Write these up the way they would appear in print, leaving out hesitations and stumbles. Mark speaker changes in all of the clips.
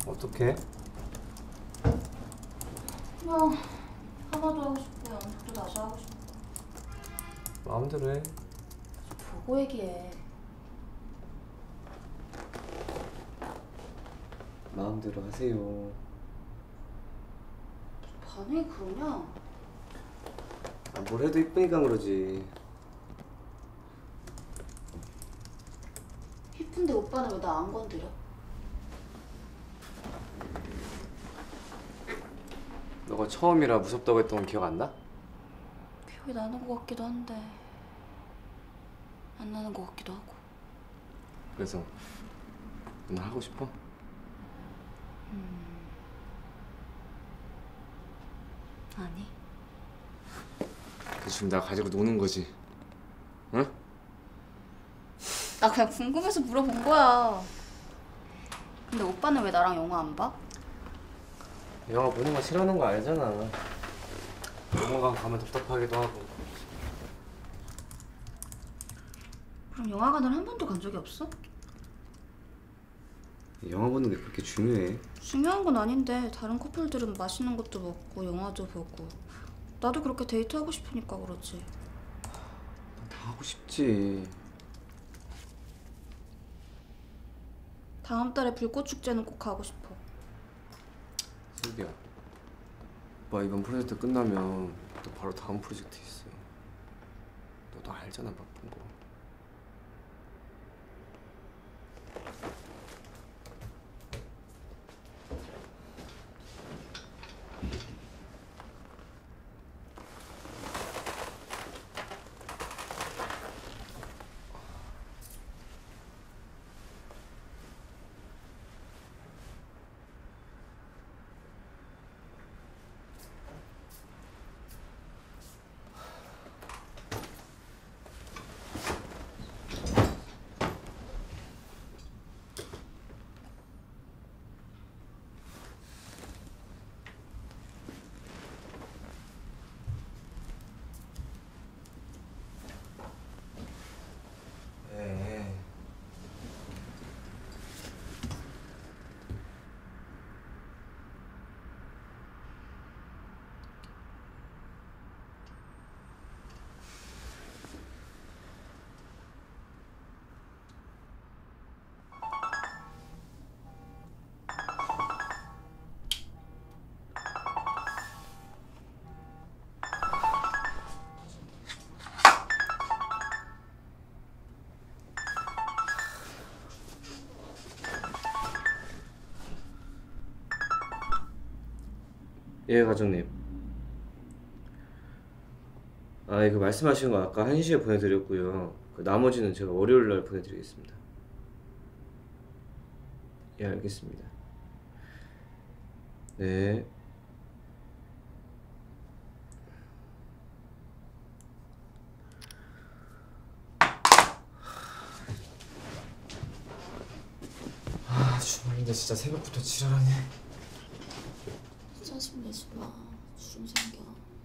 Speaker 1: 어떻게?
Speaker 2: 그냥 하나도 하고 싶고 연습도 다시 하고 싶고.
Speaker 1: 마음대로 해.
Speaker 2: 보고 얘기해.
Speaker 1: 마음대로 하세요.
Speaker 2: 반응이 그러냐?
Speaker 1: 뭘 해도 이쁘니까 그러지.
Speaker 2: 이쁜데 오빠는 왜 나 안 건드려?
Speaker 1: 너가 처음이라 무섭다고 했던 건 기억 안 나?
Speaker 2: 기억이 나는 것 같기도 한데 안 나는 것 같기도 하고.
Speaker 1: 그래서 너 하고 싶어?
Speaker 2: 아니.
Speaker 1: 지금 나 가지고 노는 거지, 응?
Speaker 2: 나 그냥 궁금해서 물어본 거야. 근데 오빠는 왜 나랑 영화 안 봐?
Speaker 1: 영화 보는 거 싫어하는 거 알잖아. 영화관 가면 답답하기도 하고.
Speaker 2: 그럼 영화관을 한 번도 간 적이 없어?
Speaker 1: 영화 보는 게 그렇게 중요해?
Speaker 2: 중요한 건 아닌데 다른 커플들은 맛있는 것도 먹고 영화도 보고 나도 그렇게 데이트하고 싶으니까 그렇지.
Speaker 1: 다 하고 싶지.
Speaker 2: 다음 달에 불꽃 축제는 꼭 가고 싶어.
Speaker 1: 슬기야, 오빠 이번 프로젝트 끝나면 또 바로 다음 프로젝트 있어. 너도 알잖아, 바쁜 거. 네. 예, 과장님. 이거 말씀하신 거 아까 1시에 보내드렸고요. 나머지는 제가 월요일 날 보내드리겠습니다. 예, 알겠습니다. 네. 주말인데 진짜 새벽부터 지랄하네.
Speaker 2: 짜증 내지 마. 주름 생겨.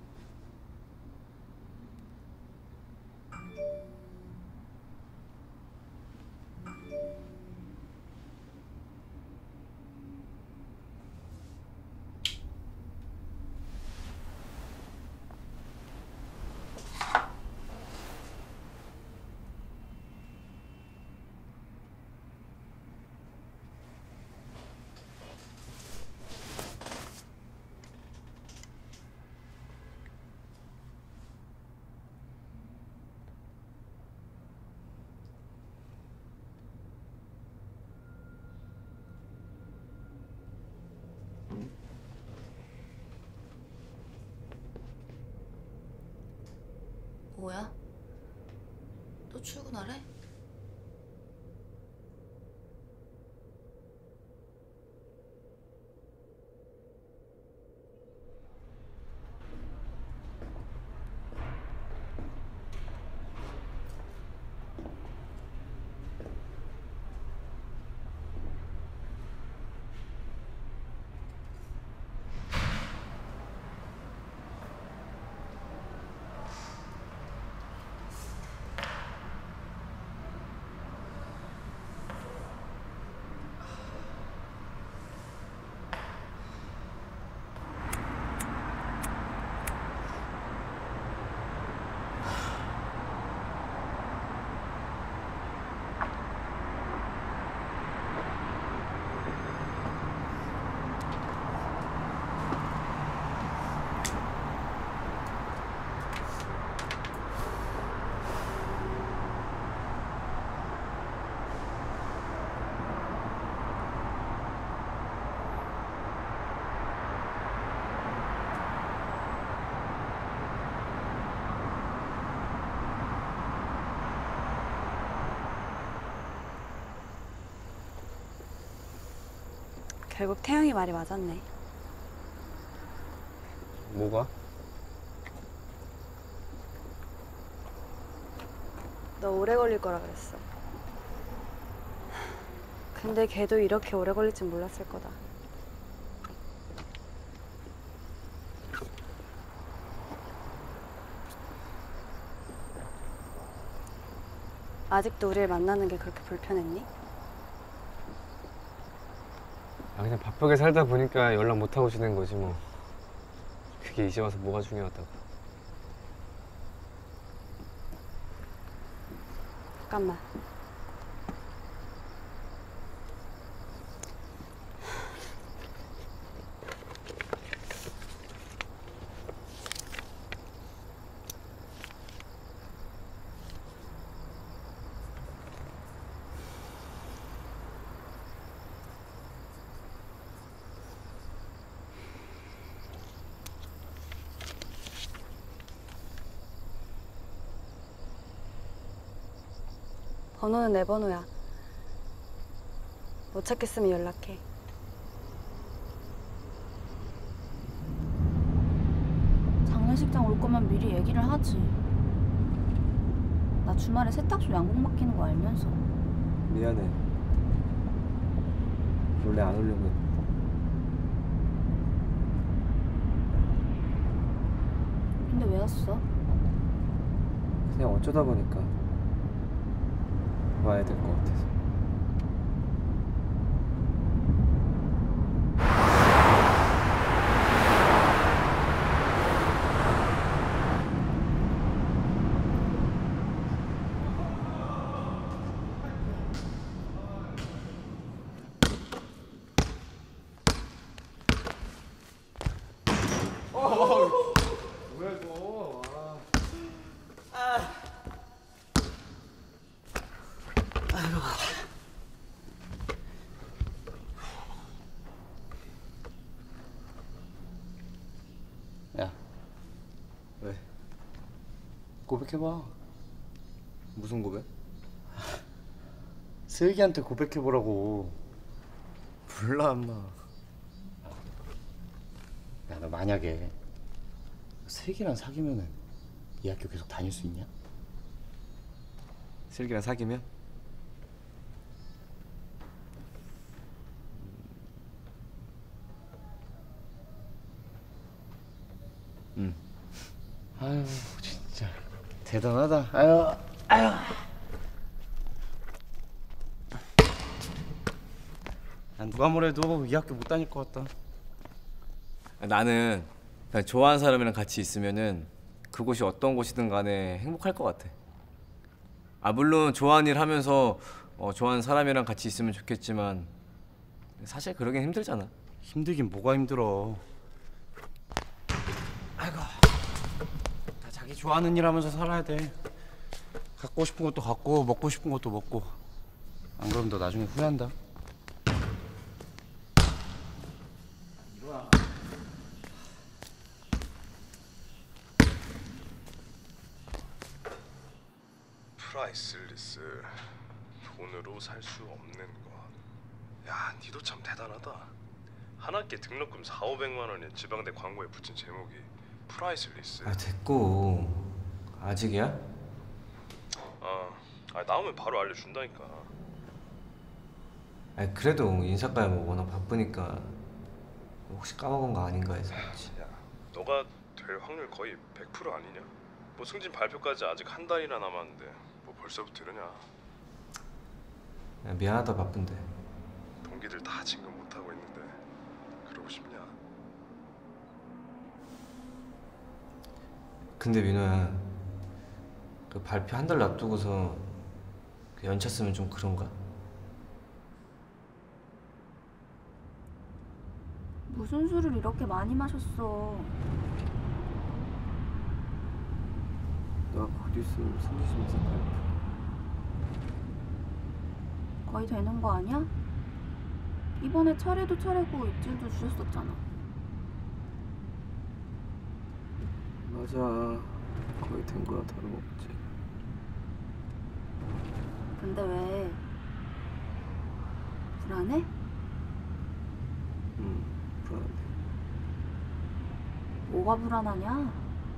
Speaker 2: 뭐야? 또 출근하래?
Speaker 3: 결국 태영이 말이 맞았네.
Speaker 1: 뭐가?
Speaker 3: 너 오래 걸릴 거라 그랬어. 근데 걔도 이렇게 오래 걸릴 줄 몰랐을 거다. 아직도 우리를 만나는 게 그렇게 불편했니?
Speaker 1: 아, 그냥 바쁘게 살다 보니까 연락 못하고 지낸 거지 뭐. 그게 이제 와서 뭐가 중요하다고.
Speaker 3: 잠깐만. 번호는 내 번호야. 못 찾겠으면 연락해.
Speaker 2: 장례식장 올 거면 미리 얘기를 하지. 나 주말에 세탁소 양복 맡기는 거 알면서.
Speaker 1: 미안해. 원래 안 오려고 했는데.
Speaker 2: 근데 왜 왔어?
Speaker 1: 그냥 어쩌다 보니까 와야 될 것 같아서. 뭐야 이거?
Speaker 4: 야,
Speaker 1: 왜?
Speaker 4: 고백해봐.
Speaker 1: 무슨 고백?
Speaker 4: 슬기한테 고백해보라고.
Speaker 1: 몰라 엄마.
Speaker 4: 야, 너 만약에 슬기랑 사귀면은 이 학교 계속 다닐 수 있냐?
Speaker 1: 슬기랑 사귀면? 응.
Speaker 4: 아유, 진짜 대단하다. 아유. 난 누가 뭐래도 이 학교 못 다닐 것 같다.
Speaker 1: 나는 그냥 좋아하는 사람이랑 같이 있으면은 그곳이 어떤 곳이든 간에 행복할 것 같아. 아 물론 좋아하는 일 하면서 좋아하는 사람이랑 같이 있으면 좋겠지만 사실 그러긴 힘들잖아.
Speaker 4: 힘들긴 뭐가 힘들어. 아이고, 다 자기 좋아하는 일 하면서 살아야 돼. 갖고 싶은 것도 갖고 먹고 싶은 것도 먹고. 안 그러면 너 나중에 후회한다.
Speaker 5: 프라이슬리스. 돈으로 살 수 없는 것. 야, 니도 참 대단하다. 한 학기 등록금 4,500만 원이 지방대 광고에 붙인 제목이 프라이슬리스.
Speaker 1: 아 됐고 아직이야?
Speaker 5: 나오면 바로 알려준다니까.
Speaker 1: 아 그래도 인사과야 뭐 워낙 바쁘니까 혹시 까먹은 거 아닌가 해서 그렇지.
Speaker 5: 야, 너가 될 확률 거의 100% 아니냐? 뭐 승진 발표까지 아직 한 달이나 남았는데 뭐 벌써부터 이러냐?
Speaker 1: 야, 미안하다 바쁜데.
Speaker 5: 동기들 다 진급 못하고 있는데 그러고 싶냐?
Speaker 1: 근데 민호야 그 발표 한 달 놔두고서 그 연차 쓰면 좀 그런가?
Speaker 2: 무슨 술을 이렇게 많이 마셨어?
Speaker 1: 나 곧 있으면 승진심사 발표.
Speaker 2: 거의 되는 거 아니야? 이번에 차례도 차례고 입질도 주셨었잖아.
Speaker 1: 맞아 거의 된 거야 다름없지.
Speaker 2: 근데 왜 불안해?
Speaker 1: 불안한데.
Speaker 3: 뭐가 불안하냐?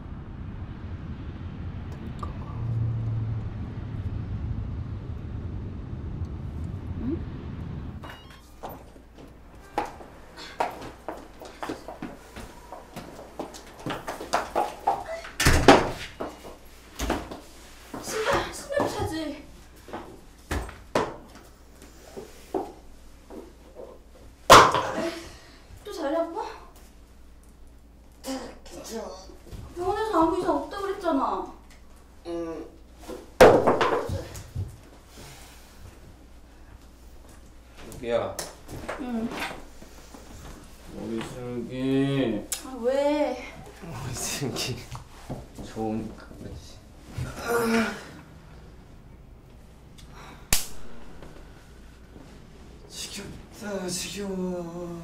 Speaker 2: 신발 차지. 또 자리 아파?
Speaker 6: 괜찮아.
Speaker 2: 병원에서 아무 이상 없다고 그랬잖아.
Speaker 1: 여기야.
Speaker 2: 응.
Speaker 1: 머리 쓸기.
Speaker 2: 아, 왜?
Speaker 1: 머리 쓸기. 좋으니까 그렇지. 지겹다 지겨워.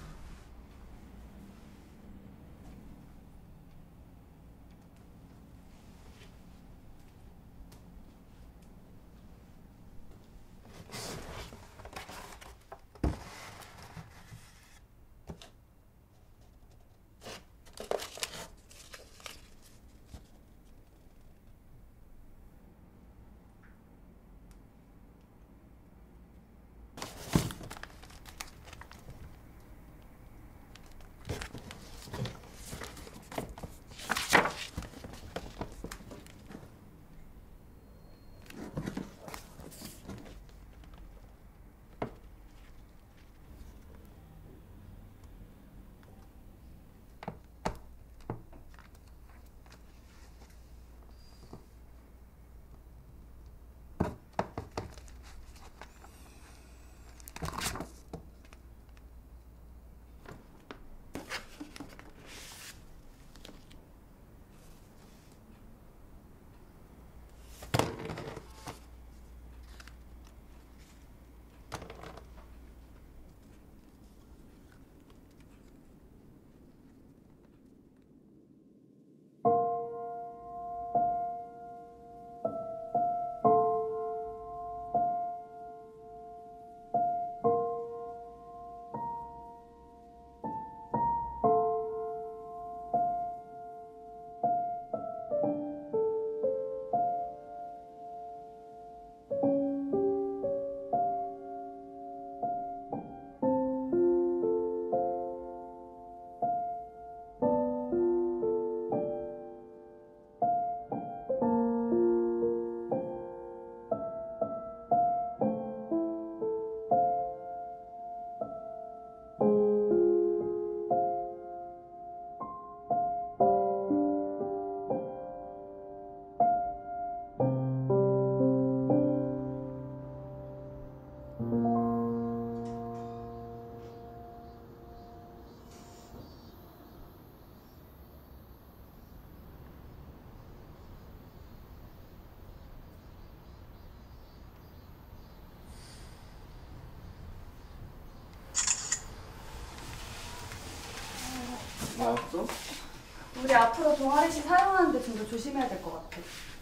Speaker 1: 나왔어?
Speaker 3: 우리 앞으로 동아리씩 사용하는데 좀 더 조심해야 될 것 같아.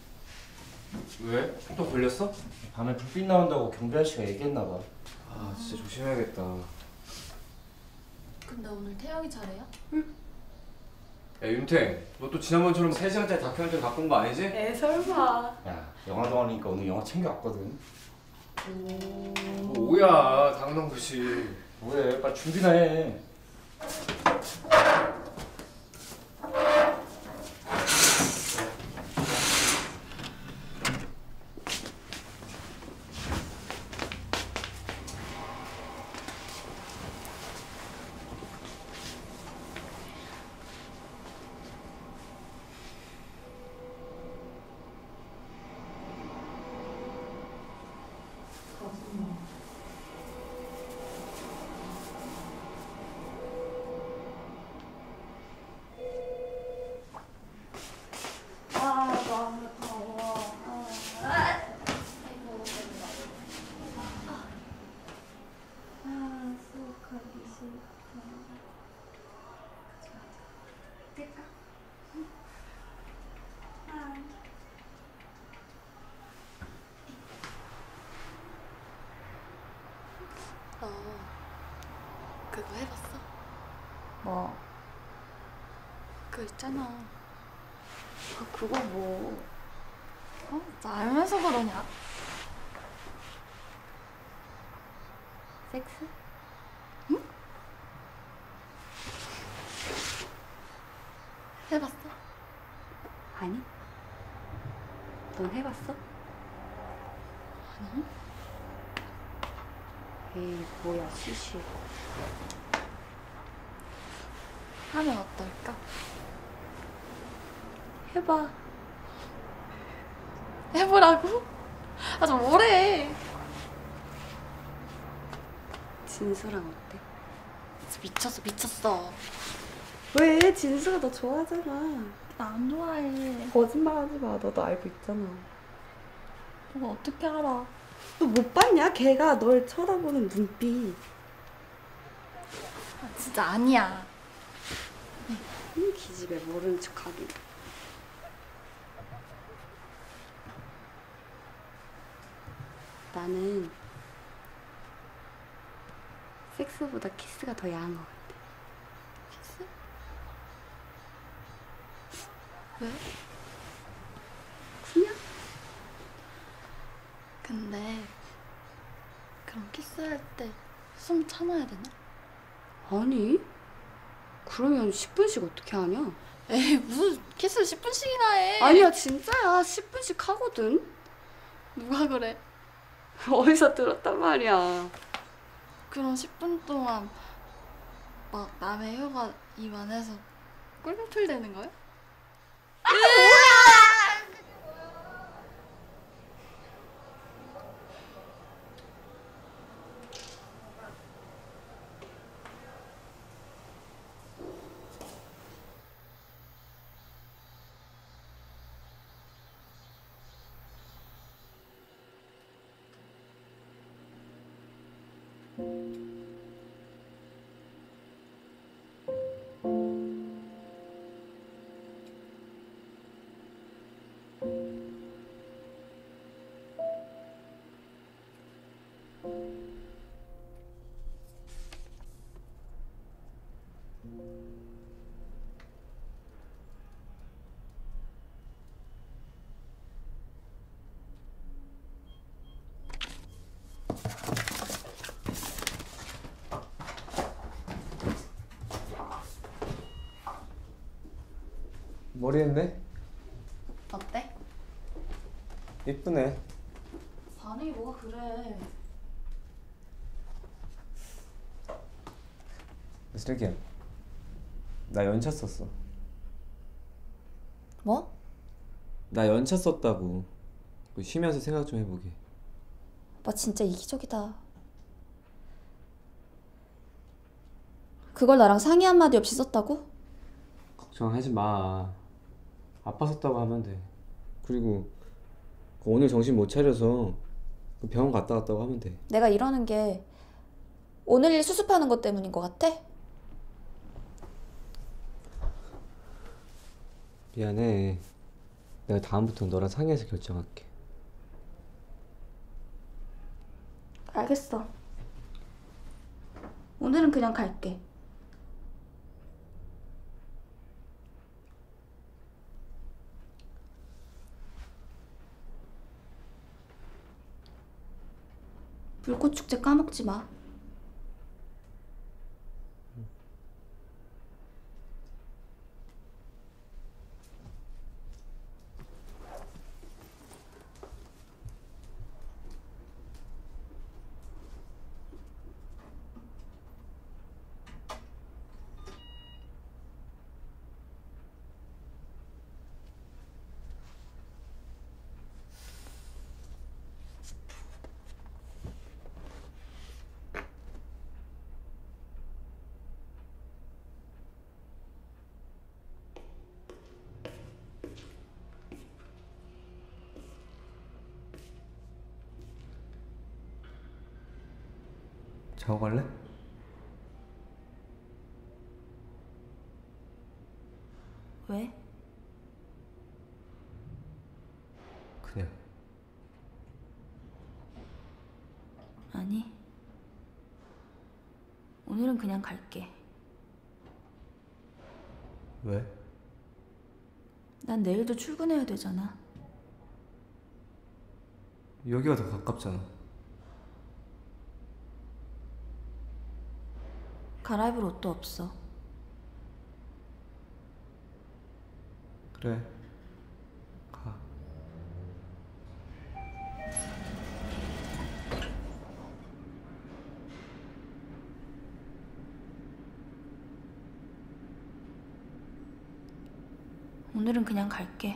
Speaker 1: 왜? 또 걸렸어?
Speaker 4: 밤에 불빛 나온다고 경비 아저씨가 얘기했나 봐.
Speaker 1: 아 진짜 조심해야겠다.
Speaker 2: 그럼 나 오늘 태영이 차례야?
Speaker 1: 야 윤태, 너 또 지난번처럼 3시간짜리 다큐멘터리 갖고 온 거 아니지?
Speaker 3: 에 설마.
Speaker 4: 야, 영화 동아리니까 오늘 영화 챙겨왔거든.
Speaker 1: 뭐야 당연한 거지.
Speaker 4: 뭐해, 빨리 준비나 해.
Speaker 2: 뭐? 그 있잖아. 그거 뭐? 나 알면서 그러냐?
Speaker 3: 섹스?
Speaker 2: 해봤어?
Speaker 3: 아니. 넌 해봤어?
Speaker 2: 아니.
Speaker 3: 에이, 뭐야, 시시.
Speaker 2: 하면 어떨까?
Speaker 3: 해봐.
Speaker 2: 해보라고? 아, 좀 뭐래.
Speaker 3: 진수랑 어때?
Speaker 2: 진짜 미쳤어.
Speaker 3: 왜? 진수가 너 좋아하잖아.
Speaker 2: 나 안 좋아해.
Speaker 3: 거짓말하지 마. 너도 알고 있잖아.
Speaker 2: 너 어떻게 알아?
Speaker 3: 너 못 봤냐? 걔가 널 쳐다보는 눈빛.
Speaker 2: 아, 진짜 아니야.
Speaker 3: 기집애 모르는 척하기. 나는 섹스보다 키스가 더 야한 것 같아.
Speaker 2: 키스? 왜?
Speaker 3: 그냥?
Speaker 2: 근데 그럼 키스할 때 숨 참아야 되나?
Speaker 3: 아니. 그러면 10분씩 어떻게 하냐?
Speaker 2: 에이, 무슨 키스를 10분씩이나 해.
Speaker 3: 아니야, 진짜야. 10분씩 하거든.
Speaker 2: 누가 그래?
Speaker 3: 어디서 들었단 말이야.
Speaker 2: 그럼 10분 동안 막 남의 혀가 입 안에서 꿀물풀 되는 거야?
Speaker 1: 머리 했네?
Speaker 2: 어때?
Speaker 1: 예쁘네.
Speaker 2: 반응이 뭐가 그래.
Speaker 1: 슬기야, 나 연차 썼어.
Speaker 2: 뭐?
Speaker 1: 나 연차 썼다고. 쉬면서 생각 좀 해보게.
Speaker 2: 오빠 진짜 이기적이다. 그걸 나랑 상의 한마디 없이 썼다고?
Speaker 1: 걱정하지 마. 아파 썼다고 하면 돼. 그리고 오늘 정신 못 차려서 병원 갔다 왔다고 하면 돼.
Speaker 2: 내가 이러는 게 오늘 일 수습하는 것 때문인 것 같아?
Speaker 1: 미안해. 내가 다음부터 너랑 상의해서 결정할게.
Speaker 2: 알겠어. 오늘은 그냥 갈게. 불꽃 축제 까먹지 마.
Speaker 1: 자고 갈래?
Speaker 2: 왜?
Speaker 1: 그냥.
Speaker 2: 아니. 오늘은 그냥 갈게.
Speaker 1: 왜?
Speaker 2: 난 내일도 출근해야 되잖아.
Speaker 1: 여기가 더 가깝잖아.
Speaker 2: 갈아입을 옷도 없어.
Speaker 1: 그래. 가.
Speaker 2: 오늘은 그냥 갈게.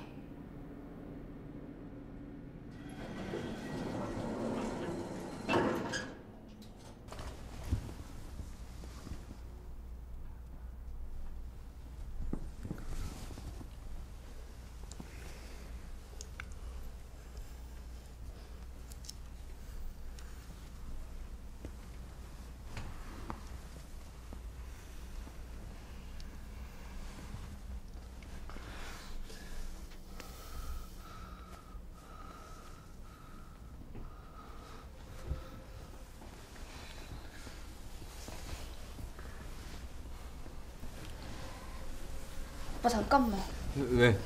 Speaker 2: 오빠 잠깐만.
Speaker 1: 왜?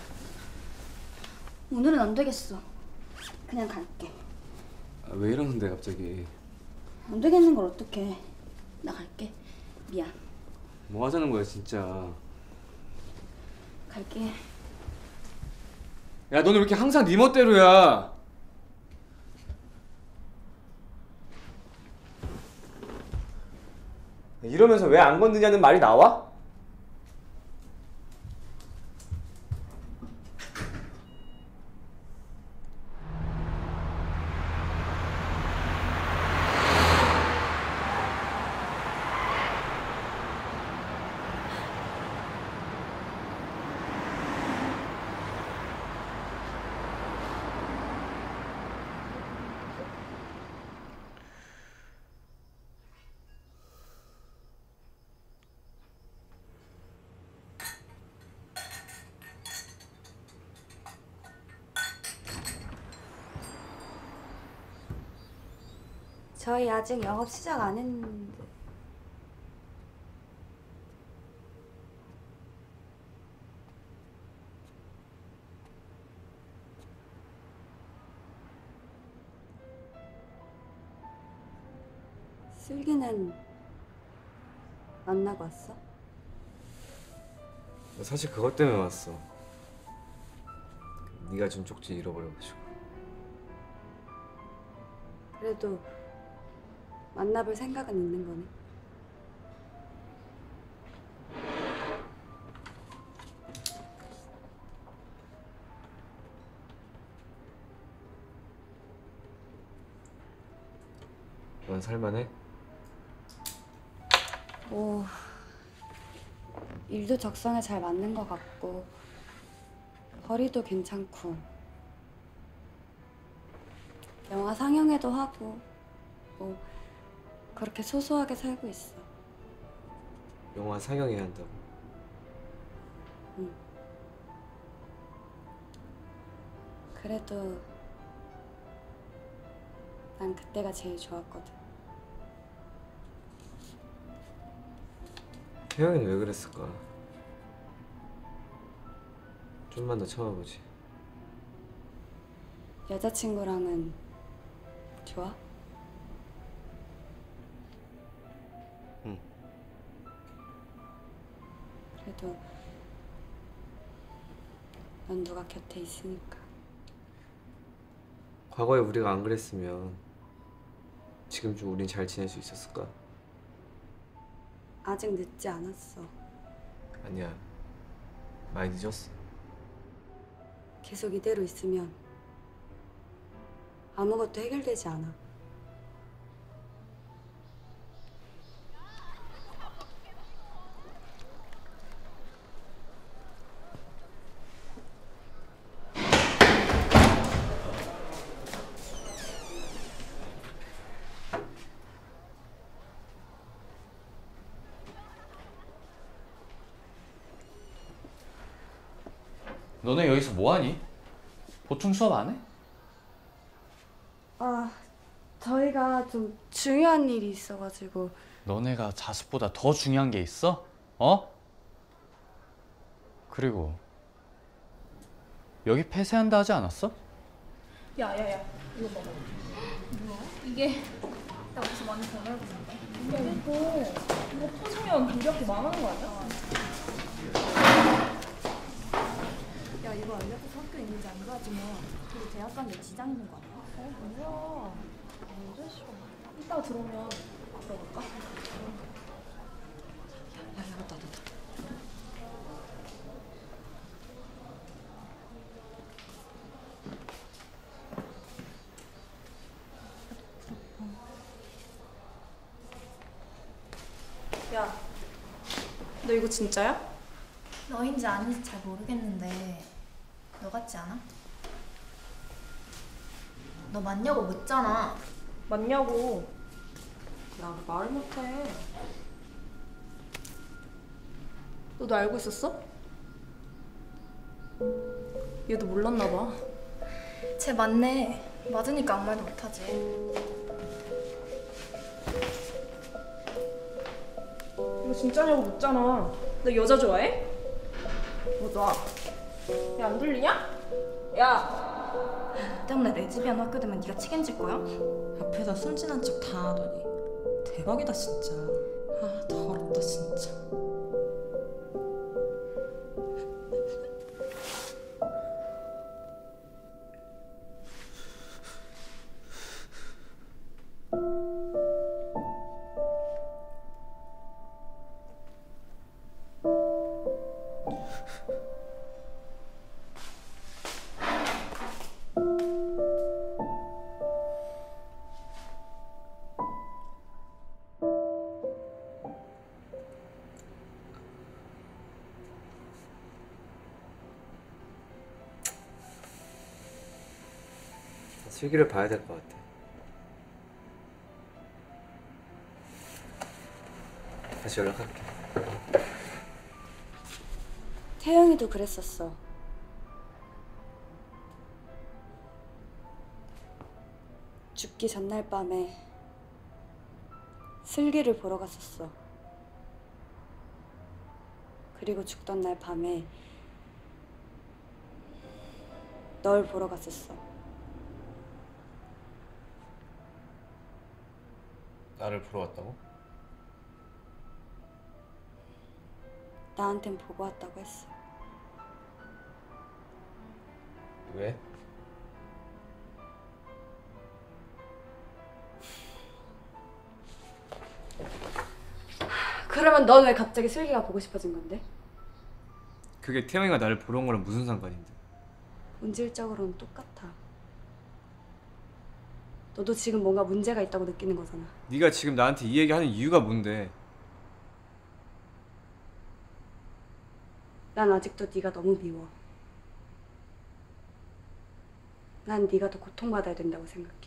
Speaker 2: 오늘은 안 되겠어. 그냥 갈게.
Speaker 1: 왜 이러는데 갑자기?
Speaker 2: 안 되겠는 걸 어떡해. 나 갈게. 미안.
Speaker 1: 뭐 하자는 거야 진짜.
Speaker 2: 갈게.
Speaker 1: 야, 너는 왜 이렇게 항상 네 멋대로야? 이러면서 왜 안 건드냐는 말이 나와?
Speaker 3: 저희 아직 영업 시작 안 했는데. 슬기는 만나고 왔어?
Speaker 1: 사실 그것 때문에 왔어. 네가 준 쪽지 잃어버려가지고.
Speaker 3: 그래도 만나볼 생각은 있는 거네.
Speaker 1: 넌 살만해?
Speaker 3: 뭐 일도 적성에 잘 맞는 것 같고 벌이도 괜찮고 영화 상영회도 하고 뭐 그렇게 소소하게 살고 있어.
Speaker 1: 영화 상영해야 한다고.
Speaker 3: 응. 그래도 난 그때가 제일 좋았거든.
Speaker 1: 태영이는 왜 그랬을까? 좀만 더 참아보지.
Speaker 3: 여자친구랑은 좋아?
Speaker 1: 응.
Speaker 3: 그래도 넌 누가 곁에 있으니까.
Speaker 1: 과거에 우리가 안 그랬으면 지금쯤 우린 잘 지낼 수 있었을까?
Speaker 3: 아직 늦지 않았어.
Speaker 1: 아니야. 많이 늦었어.
Speaker 3: 계속 이대로 있으면 아무것도 해결되지 않아.
Speaker 6: 너네 여기서 뭐하니? 보충 수업 안 해?
Speaker 3: 아, 저희가 좀 중요한 일이 있어가지고.
Speaker 6: 너네가 자습보다 더 중요한 게 있어? 어? 그리고 여기 폐쇄한다 하지 않았어?
Speaker 7: 야야야 이거 봐봐. 뭐야? 이게 나 무슨 많이 변하고 있는데. 이거 터지면 무력이 망하는 거 아니야?
Speaker 2: 야 이거 알려줘서 학교 있는지 안 가지 뭐. 그리고 대학 가는데 지장 있는 거 아니야?
Speaker 7: 뭐야? 언제 싫어? 이따 들어오면 들어볼까?
Speaker 2: 야야 나도. 야, 너 이거 진짜야?
Speaker 8: 너인지 아닌지 잘 모르겠는데 너 같지 않아? 너 맞냐고 묻잖아.
Speaker 2: 맞냐고. 야, 너 말 못해. 너도 알고 있었어? 얘도 몰랐나 봐.
Speaker 8: 쟤 맞네. 맞으니까 아무 말도 못하지.
Speaker 2: 이거 진짜냐고 묻잖아. 너 여자 좋아해? 뭐 놔. 야, 안 들리냐? 야!
Speaker 8: 너 때문에 레즈비언 학교 되면 네가 책임질 거야?
Speaker 9: 앞에다 순진한 척 다 하더니 대박이다 진짜. 아 더럽다 진짜.
Speaker 1: 슬기를 봐야 될 것 같아. 다시 연락할게.
Speaker 3: 태영이도 그랬었어. 죽기 전날 밤에 슬기를 보러 갔었어. 그리고 죽던 날 밤에 널 보러 갔었어.
Speaker 1: 나를 보러 왔다고?
Speaker 3: 나한텐 보고 왔다고 했어.
Speaker 1: 왜?
Speaker 3: 그러면 넌 왜 갑자기 슬기가 보고 싶어진 건데?
Speaker 1: 그게 태영이가 나를 보러 온 거랑 무슨 상관인데?
Speaker 3: 본질적으로는 똑같아. 너도 지금 뭔가 문제가 있다고 느끼는 거잖아.
Speaker 1: 네가 지금 나한테 이 얘기 하는 이유가 뭔데?
Speaker 3: 난 아직도 네가 너무 미워. 난 네가 더 고통받아야 된다고 생각해.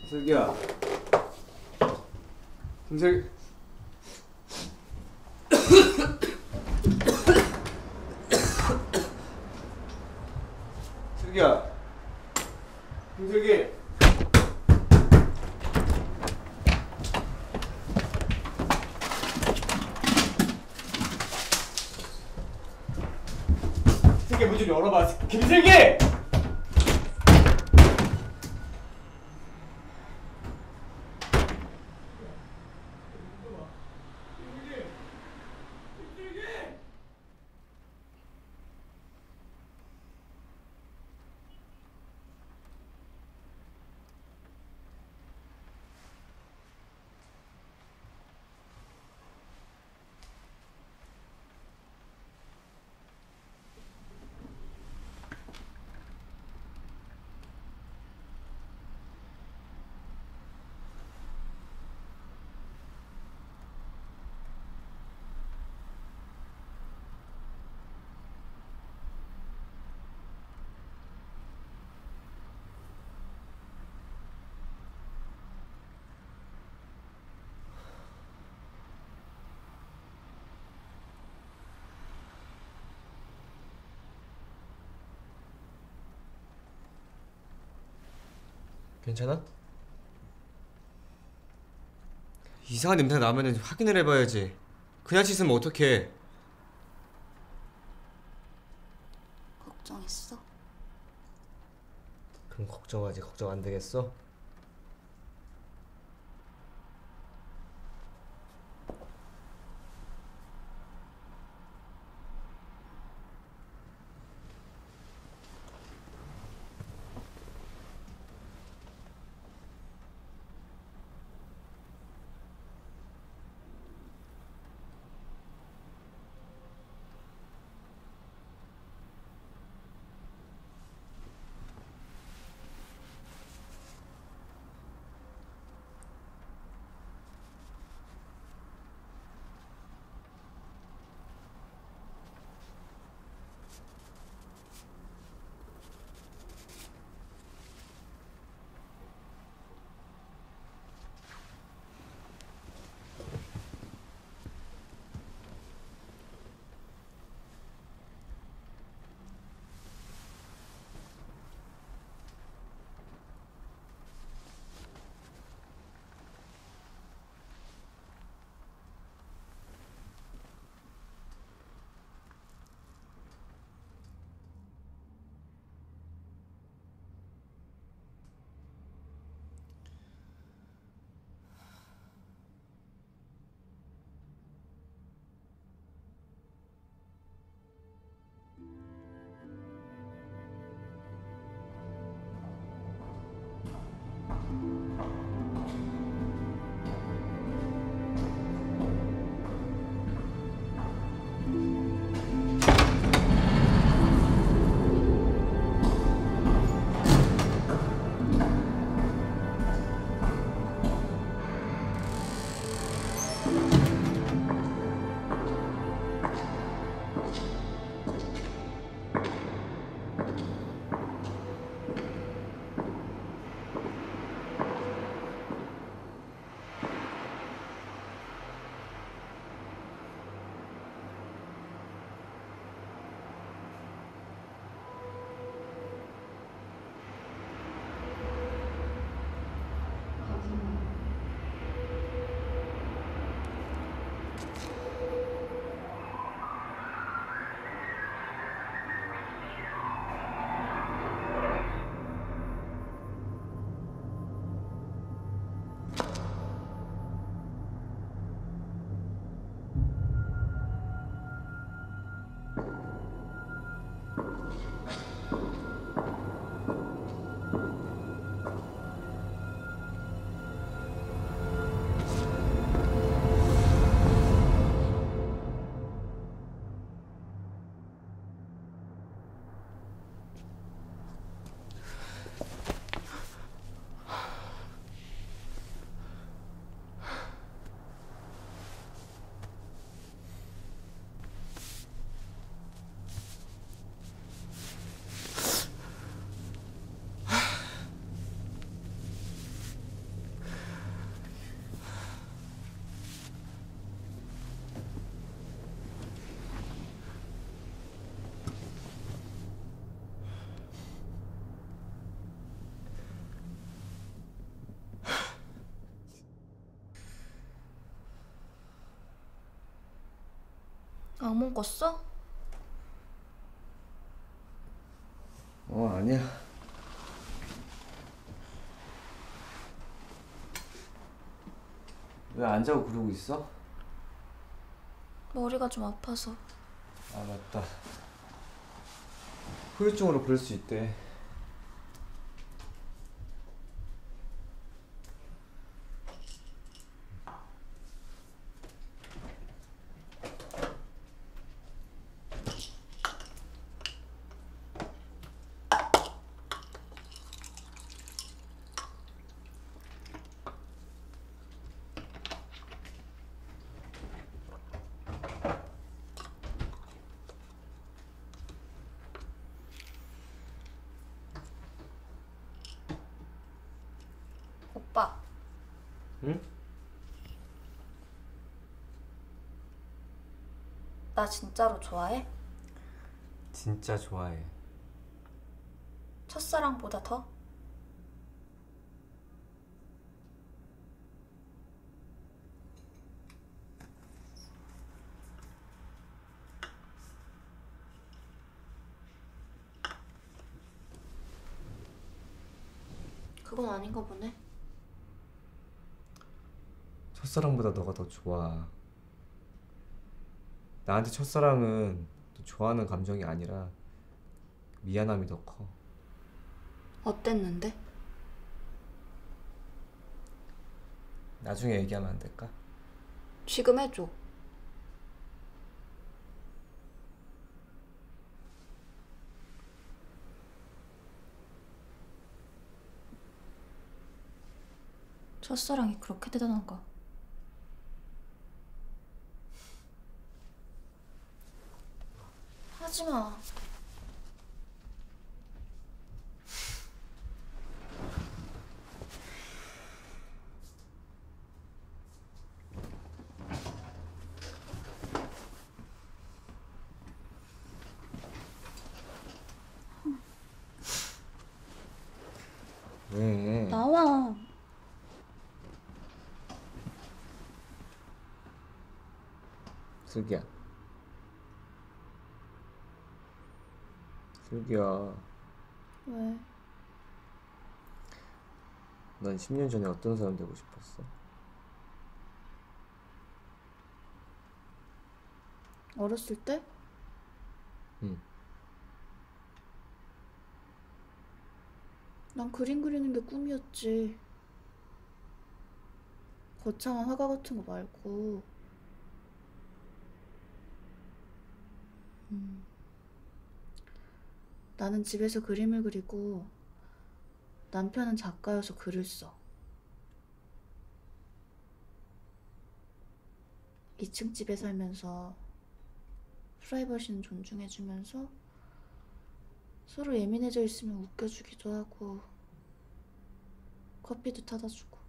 Speaker 1: 슬기야. 김슬. 슬기야. 김슬기. 슬기 문 좀 열어봐. 김슬기.
Speaker 10: 괜찮아? 이상한 냄새 나면은 확인을 해봐야지. 그냥 씻으면 어떡해.
Speaker 3: 걱정했어?
Speaker 10: 그럼 걱정하지. 걱정 안 되겠어?
Speaker 8: 안 먹었어?
Speaker 1: 아니야. 왜 안 자고 그러고 있어?
Speaker 8: 머리가 좀 아파서.
Speaker 1: 아, 맞다. 후유증으로 그럴 수 있대.
Speaker 8: 오빠.
Speaker 1: 응?
Speaker 8: 나 진짜로 좋아해?
Speaker 1: 진짜 좋아해.
Speaker 8: 첫사랑보다 더? 그건 아닌가 보네.
Speaker 1: 첫사랑보다 너가 더 좋아. 나한테 첫사랑은 또 좋아하는 감정이 아니라 미안함이 더 커.
Speaker 8: 어땠는데?
Speaker 1: 나중에 얘기하면 안 될까?
Speaker 8: 지금 해줘. 첫사랑이 그렇게 대단한가? 하지마.
Speaker 1: 왜?
Speaker 3: 나와.
Speaker 1: 슬기야. 슬기야.
Speaker 8: 왜?
Speaker 1: 넌 10년 전에 어떤 사람 되고 싶었어?
Speaker 8: 어렸을 때?
Speaker 1: 응.
Speaker 8: 난 그림 그리는 게 꿈이었지. 거창한 화가 같은 거 말고. 나는 집에서 그림을 그리고 남편은 작가여서 글을 써. 2층 집에 살면서 프라이버시는 존중해주면서 서로 예민해져 있으면 웃겨주기도 하고 커피도 타다 주고.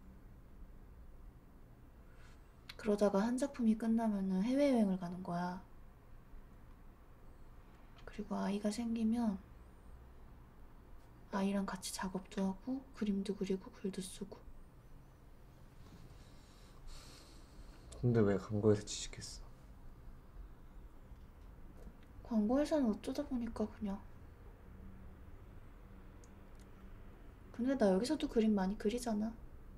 Speaker 8: 그러다가 한 작품이 끝나면은 해외여행을 가는 거야. 그리고 아이가 생기면 아이랑 같이 작업도 하고 그림도 그리고 글도 쓰고.
Speaker 1: 근데 왜 광고에서 취직했어?
Speaker 8: 광고회사는 어쩌다 보니까 그냥. 근데 나 여기서도 그림 많이 그리잖아.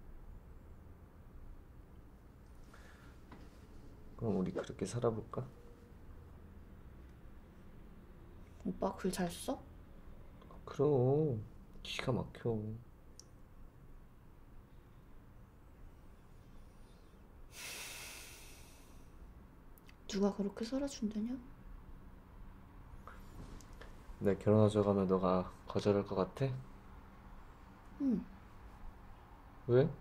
Speaker 1: 그럼 우리 그렇게 살아볼까?
Speaker 8: 오빠 글 잘 써?
Speaker 1: 그럼 기가 막혀.
Speaker 8: 누가 그렇게 살아준다냐?
Speaker 1: 내 결혼하자고 하면 너가 거절할 것 같아?
Speaker 8: 응.
Speaker 1: 왜?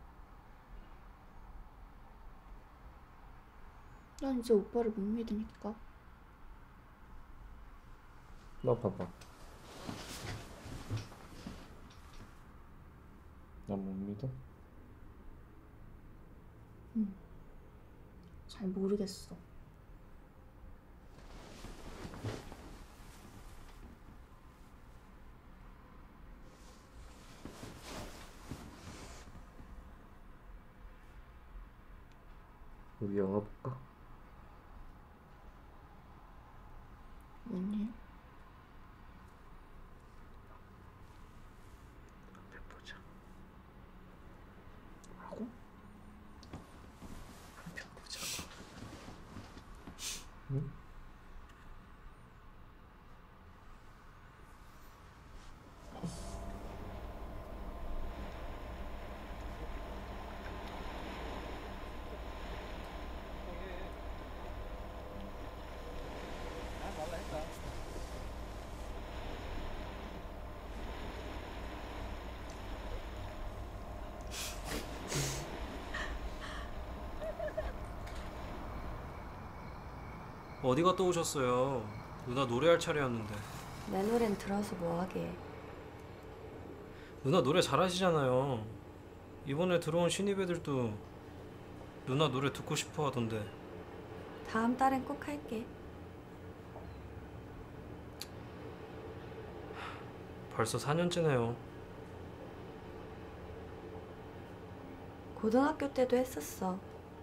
Speaker 8: 난 이제 오빠를 못 믿으니까.
Speaker 1: 너 봐봐. 나 못 믿어?
Speaker 8: 응. 잘 모르겠어.
Speaker 1: 우리 영화 볼까?
Speaker 11: 어디 갔다 오셨어요? 누나 노래할 차례였는데.
Speaker 3: 내 노래는 들어서 뭐하게.
Speaker 11: 누나 노래 잘하시잖아요. 이번에 들어온 신입 애들도 누나 노래 듣고 싶어 하던데.
Speaker 3: 다음 달엔 꼭 할게.
Speaker 11: 벌써 4년째네요.
Speaker 3: 고등학교 때도 했었어.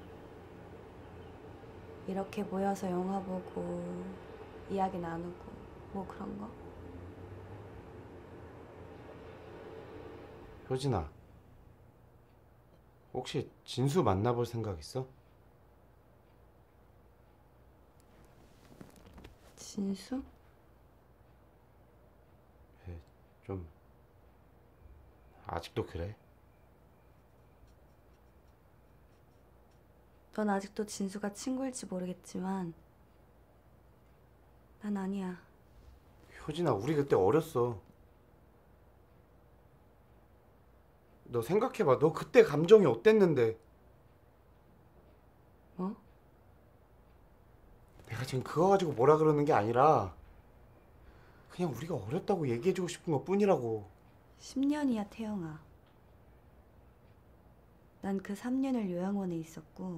Speaker 3: 이렇게 모여서 영화 보고 이야기 나누고 뭐 그런 거.
Speaker 4: 효진아, 혹시 진수 만나볼 생각 있어?
Speaker 3: 진수?
Speaker 4: 좀 아직도 그래?
Speaker 3: 넌 아직도 진수가 친구일지 모르겠지만 난 아니야.
Speaker 4: 효진아, 우리 그때 어렸어. 너 생각해봐. 너 그때 감정이 어땠는데.
Speaker 3: 뭐?
Speaker 4: 내가 지금 그거 가지고 뭐라 그러는 게 아니라 그냥 우리가 어렸다고 얘기해주고 싶은 것 뿐이라고.
Speaker 3: 10년이야, 태영아. 난 그 3년을 요양원에 있었고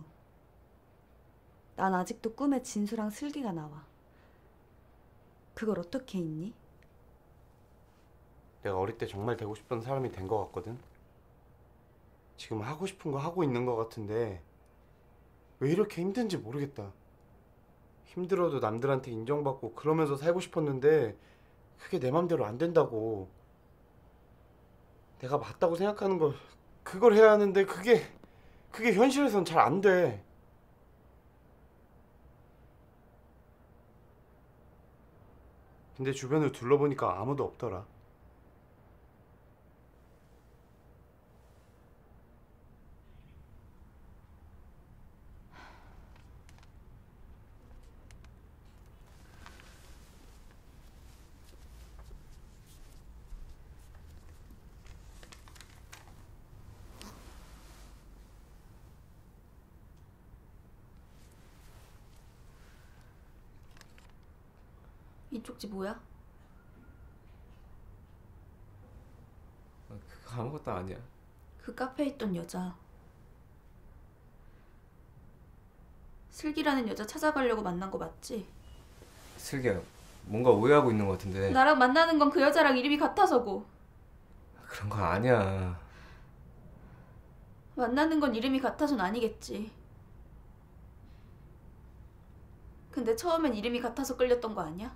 Speaker 3: 난 아직도 꿈에 진수랑 슬기가 나와. 그걸 어떻게 잊니?
Speaker 4: 내가 어릴 때 정말 되고 싶은 사람이 된 것 같거든. 지금 하고 싶은 거 하고 있는 것 같은데 왜 이렇게 힘든지 모르겠다. 힘들어도 남들한테 인정받고 그러면서 살고 싶었는데 그게 내 맘대로 안 된다고. 내가 맞다고 생각하는 걸 그걸 해야 하는데 그게 현실에선 잘 안 돼. 근데 주변을 둘러보니까 아무도 없더라.
Speaker 3: 이쪽 집 뭐야?
Speaker 1: 그거 아무것도 아니야.
Speaker 3: 그 카페에 있던 여자. 슬기라는 여자 찾아가려고 만난 거 맞지?
Speaker 1: 슬기야, 뭔가 오해하고 있는 것 같은데.
Speaker 3: 나랑 만나는 건 그 여자랑 이름이 같아서고.
Speaker 1: 그런 거 아니야.
Speaker 3: 만나는 건 이름이 같아서는 아니겠지. 근데 처음엔 이름이 같아서 끌렸던 거 아니야?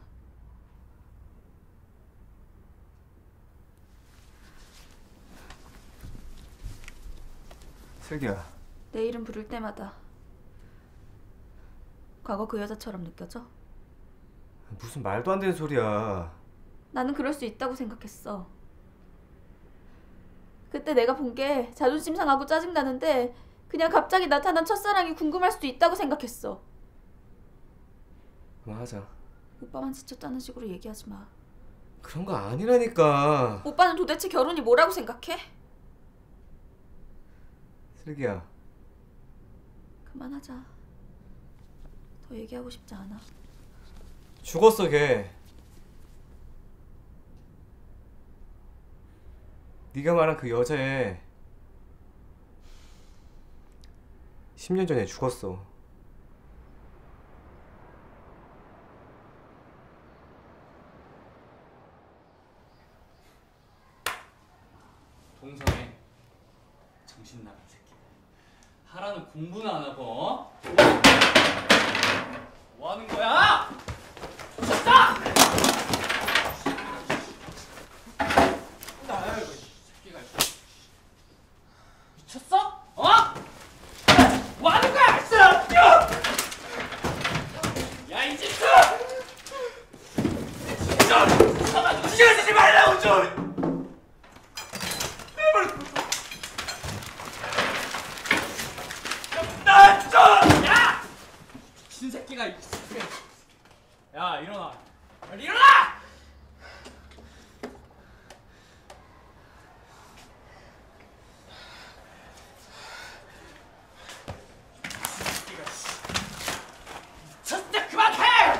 Speaker 1: 슬기야.
Speaker 3: 내 이름 부를 때마다 과거 그 여자처럼 느껴져?
Speaker 1: 무슨 말도 안 되는 소리야.
Speaker 3: 나는 그럴 수 있다고 생각했어. 그때 내가 본 게 자존심 상하고 짜증나는데 그냥 갑자기 나타난 첫사랑이 궁금할 수도 있다고 생각했어.
Speaker 1: 그만하자.
Speaker 3: 오빠만 지쳤다는 식으로 얘기하지 마.
Speaker 1: 그런 거 아니라니까.
Speaker 3: 오빠는 도대체 결혼이 뭐라고 생각해?
Speaker 1: 슬기야.
Speaker 3: 그만하자. 더 얘기하고 싶지 않아.
Speaker 1: 죽었어 걔. 네가 말한 그 여자애 10년 전에 죽었어.
Speaker 6: 동성애 정신 나간 새끼. 하라는 공부는 안 하고 어? 뭐 하는 거야? 미쳤다! 아이고 새끼가 미쳤어? 어? 뭐 하는 거야? 야 이집트! 좀! 가만 움직여지지 말라고 좀! 야! 미친 새끼가 야 일어나 빨리 일어나! 미쳤다 그만해!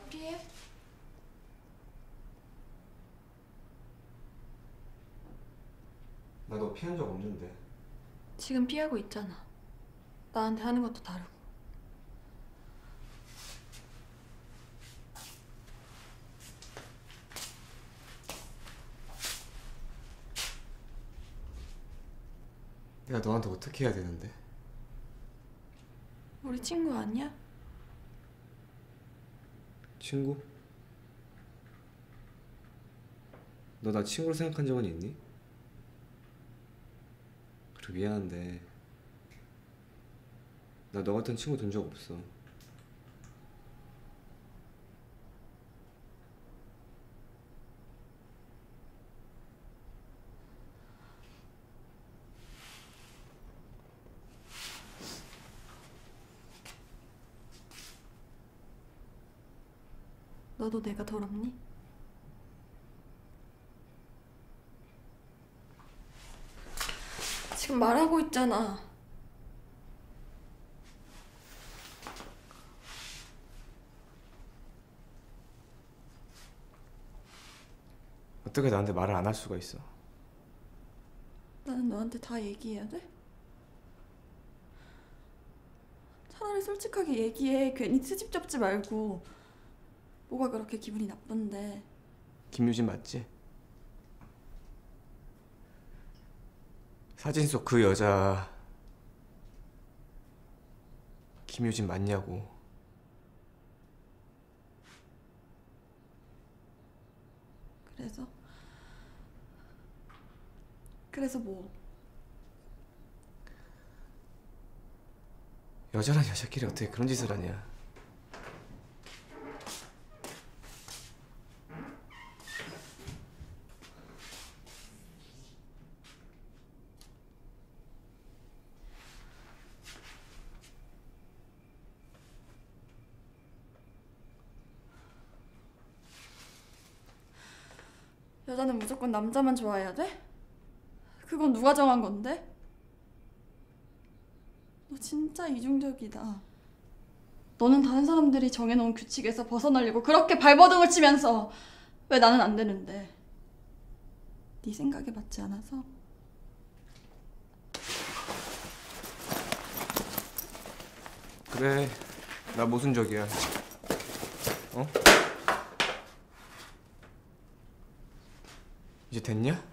Speaker 3: 피해?
Speaker 10: 나 너 피한 적 없는데.
Speaker 3: 지금 피하고 있잖아. 나한테 하는 것도 다르고.
Speaker 10: 내가 너한테 어떻게 해야 되는데?
Speaker 3: 우리 친구 아니야?
Speaker 10: 친구? 너 나 친구로 생각한 적은 있니? 그래 미안한데 나 너 같은 친구 둔 적 없어.
Speaker 3: 너도 내가 더럽니? 지금 말하고 있잖아.
Speaker 10: 어떻게 나한테 말을 안 할 수가 있어?
Speaker 3: 나는 너한테 다 얘기해야 돼? 차라리 솔직하게 얘기해. 괜히 트집 잡지 말고. 뭐가 그렇게 기분이 나쁜데.
Speaker 10: 김유진 맞지? 사진 속 그 여자 김유진 맞냐고.
Speaker 3: 그래서 뭐?
Speaker 10: 여자란 여자끼리 어떻게 그런 짓을 하냐.
Speaker 3: 여자는 무조건 남자만 좋아해야 돼? 그건 누가 정한 건데? 너 진짜 이중적이다. 너는 다른 사람들이 정해놓은 규칙에서 벗어나려고 그렇게 발버둥을 치면서 왜 나는 안 되는데? 네 생각에 맞지 않아서?
Speaker 10: 그래, 나 모순적이야. 어? 이제 됐냐?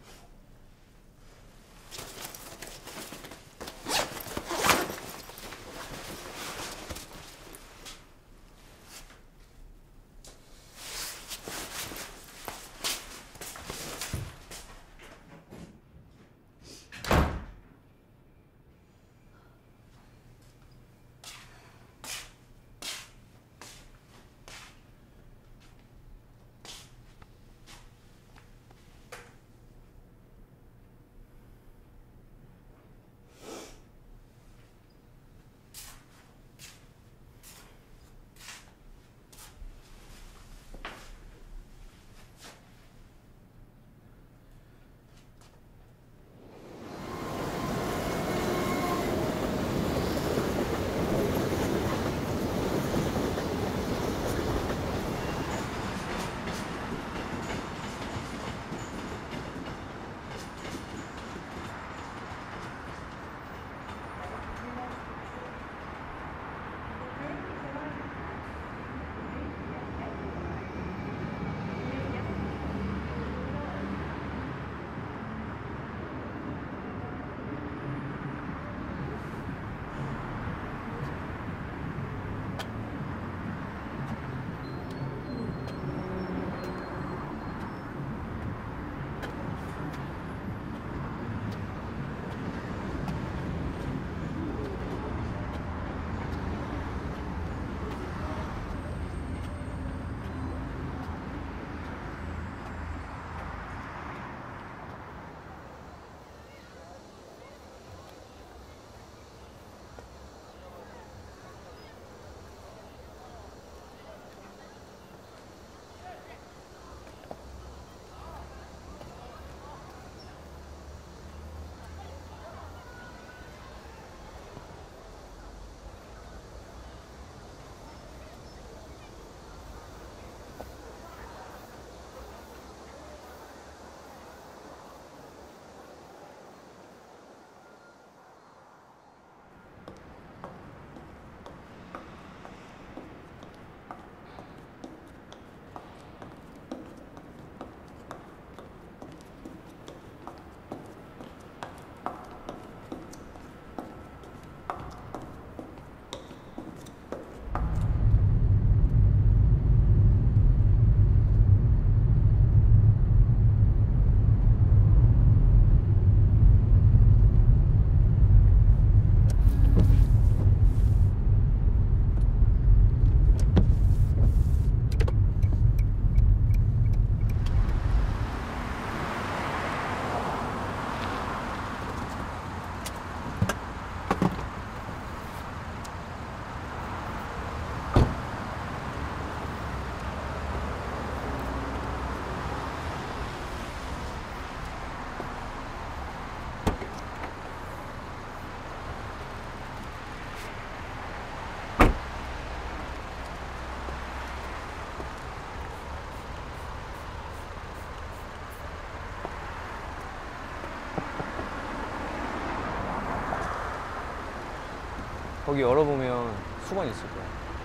Speaker 1: 거기 열어보면 수건 있을 거야.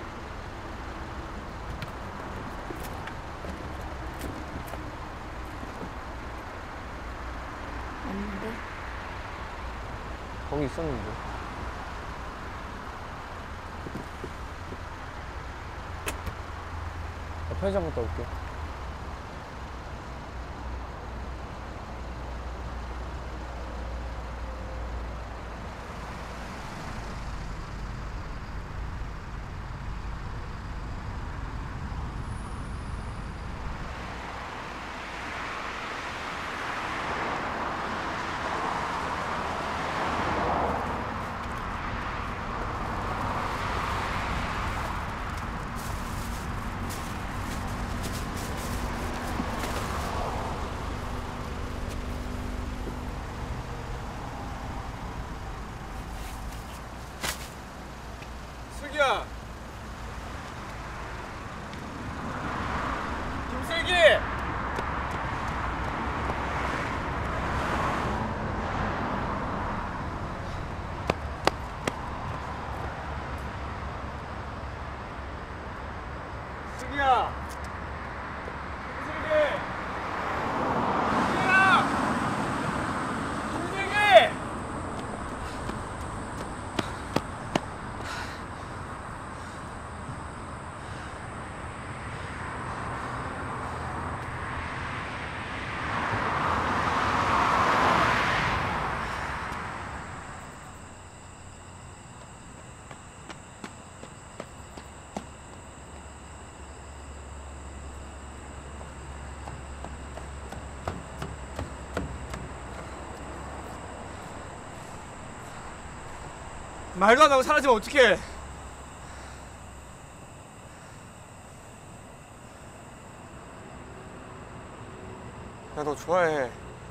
Speaker 8: 없는데?
Speaker 1: 거기 있었는데. 나 편의점 갔다 올게.
Speaker 10: 슬기야! 김슬기! 슬기야! 김슬기! 슬기야! 김슬기! 말도 안 하고 사라지면 어떡해? 나 너 좋아해.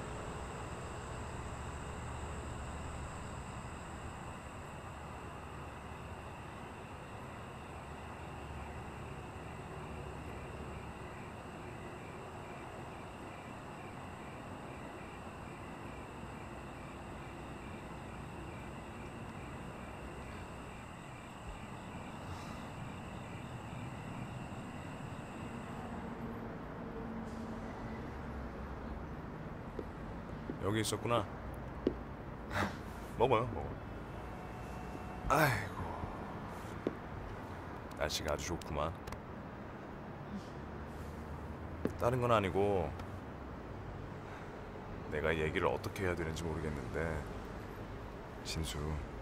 Speaker 5: 여기 있었구나. 먹어요, 먹어. 아이고, 날씨가 아주 좋구만. 다른 건 아니고 내가 얘기를 어떻게 해야 되는지 모르겠는데 신수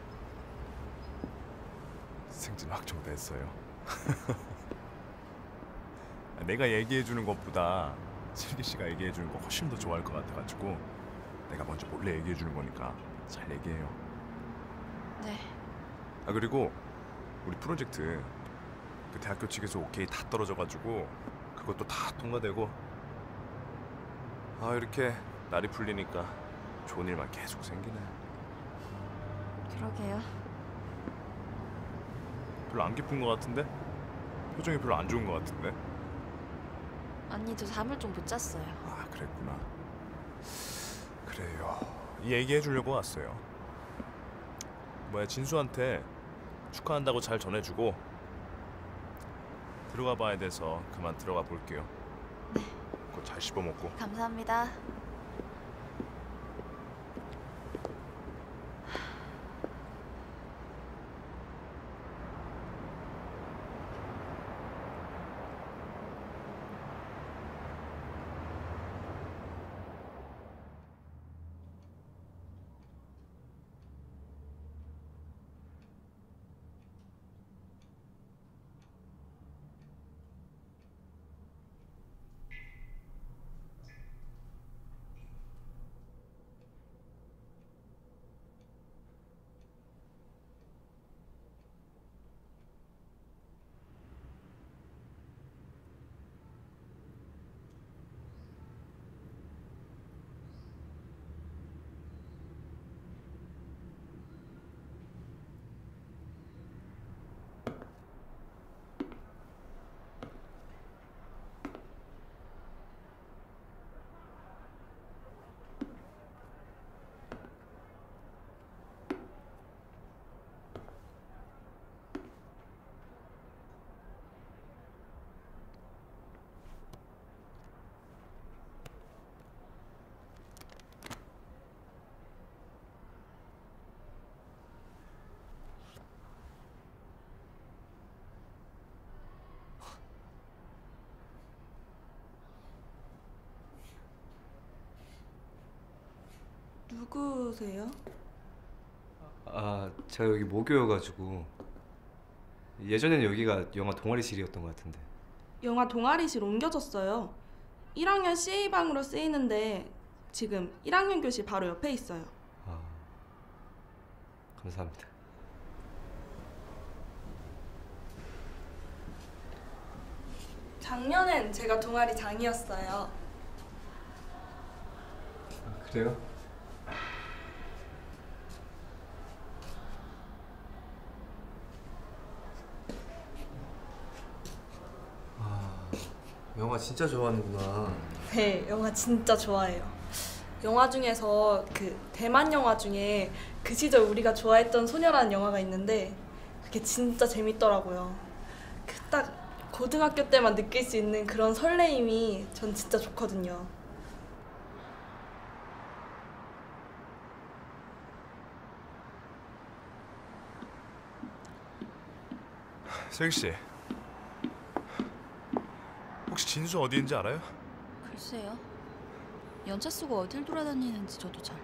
Speaker 5: 승진 확정됐어요. 내가 얘기해 주는 것보다 슬기 씨가 얘기해 주는 거 훨씬 더 좋아할 것 같아가지고 내가 먼저 몰래 얘기해 주는 거니까 잘 얘기해요.
Speaker 8: 네.
Speaker 5: 아 그리고 우리 프로젝트 그 대학교 측에서 오케이 다 떨어져가지고 그것도 다 통과되고 아 이렇게 날이 풀리니까 좋은 일만 계속 생기네.
Speaker 8: 그러게요.
Speaker 5: 별로 안 기쁜 것 같은데? 표정이 별로 안 좋은 것 같은데?
Speaker 8: 아니, 저 잠을 좀 못 잤어요.
Speaker 5: 아 그랬구나. 그래요. 얘기해 주려고 왔어요. 뭐야 진수한테 축하한다고 잘 전해주고 들어가 봐야 돼서 그만 들어가 볼게요.
Speaker 8: 네.
Speaker 5: 그거 잘 씹어 먹고.
Speaker 8: 감사합니다.
Speaker 3: 누구세요?
Speaker 10: 아, 제가 여기 모교여가지고 예전에는 여기가 영화 동아리실이었던 것 같은데.
Speaker 3: 영화 동아리실 옮겨졌어요. 1학년 CA방으로 쓰이는데 지금 1학년 교실 바로 옆에 있어요.
Speaker 10: 아, 감사합니다.
Speaker 3: 작년엔 제가 동아리 장이었어요.
Speaker 10: 그래요? 영화 진짜 좋아하는구나.
Speaker 3: 네, 영화 진짜 좋아해요. 영화 중에서 그 대만 영화 중에 그 시절 우리가 좋아했던 소녀라는 영화가 있는데 그게 진짜 재밌더라고요. 그 딱 고등학교 때만 느낄 수 있는 그런 설레임이 전 진짜 좋거든요.
Speaker 5: 세익 씨, 혹시 진수 어디 있는지 알아요?
Speaker 12: 글쎄요. 연차 쓰고 어딜 돌아다니는지 저도 잘.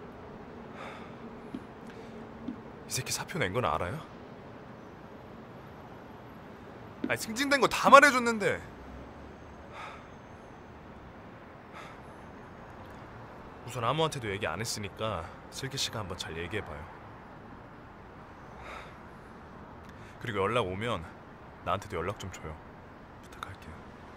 Speaker 5: 이 새끼 사표 낸 건 알아요? 아니 승진된 거 다 말해줬는데. 우선 아무한테도 얘기 안 했으니까 슬기 씨가 한번 잘 얘기해봐요. 그리고 연락 오면 나한테도 연락 좀 줘요. 부탁할게요.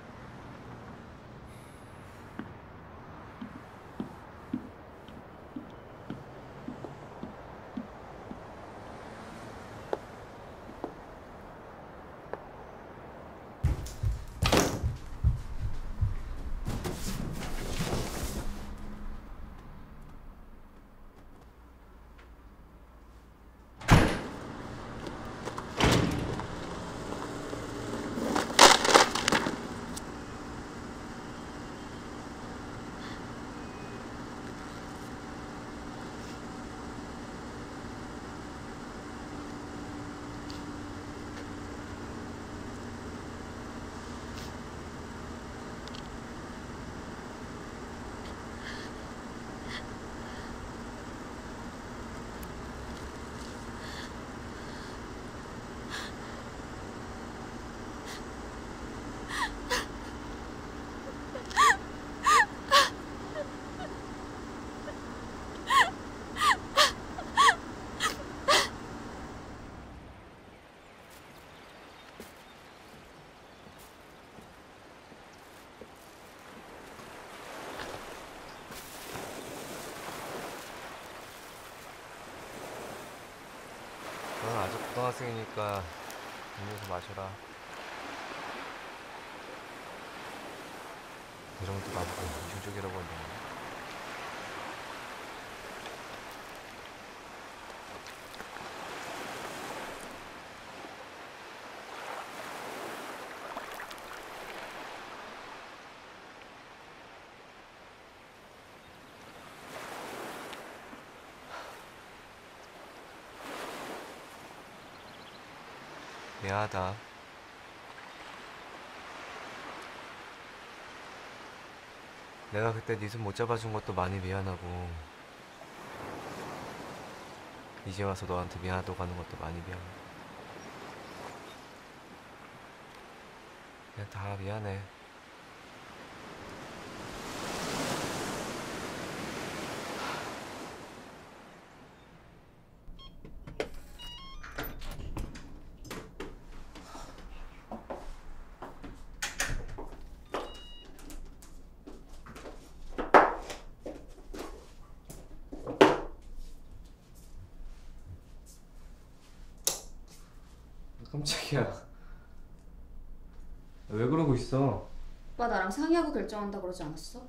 Speaker 10: 넌 아직 고등학생이니까 음료수 마셔라. 이런 것도 나보고 이중적이라고 한다. 미안하다. 내가 그때 네 손 못 잡아준 것도 많이 미안하고 이제 와서 너한테 미안하다고 하는 것도 많이 미안해. 그냥 다 미안해. 깜짝이야. 왜 그러고 있어?
Speaker 12: 오빠 나랑 상의하고 결정한다 그러지 않았어?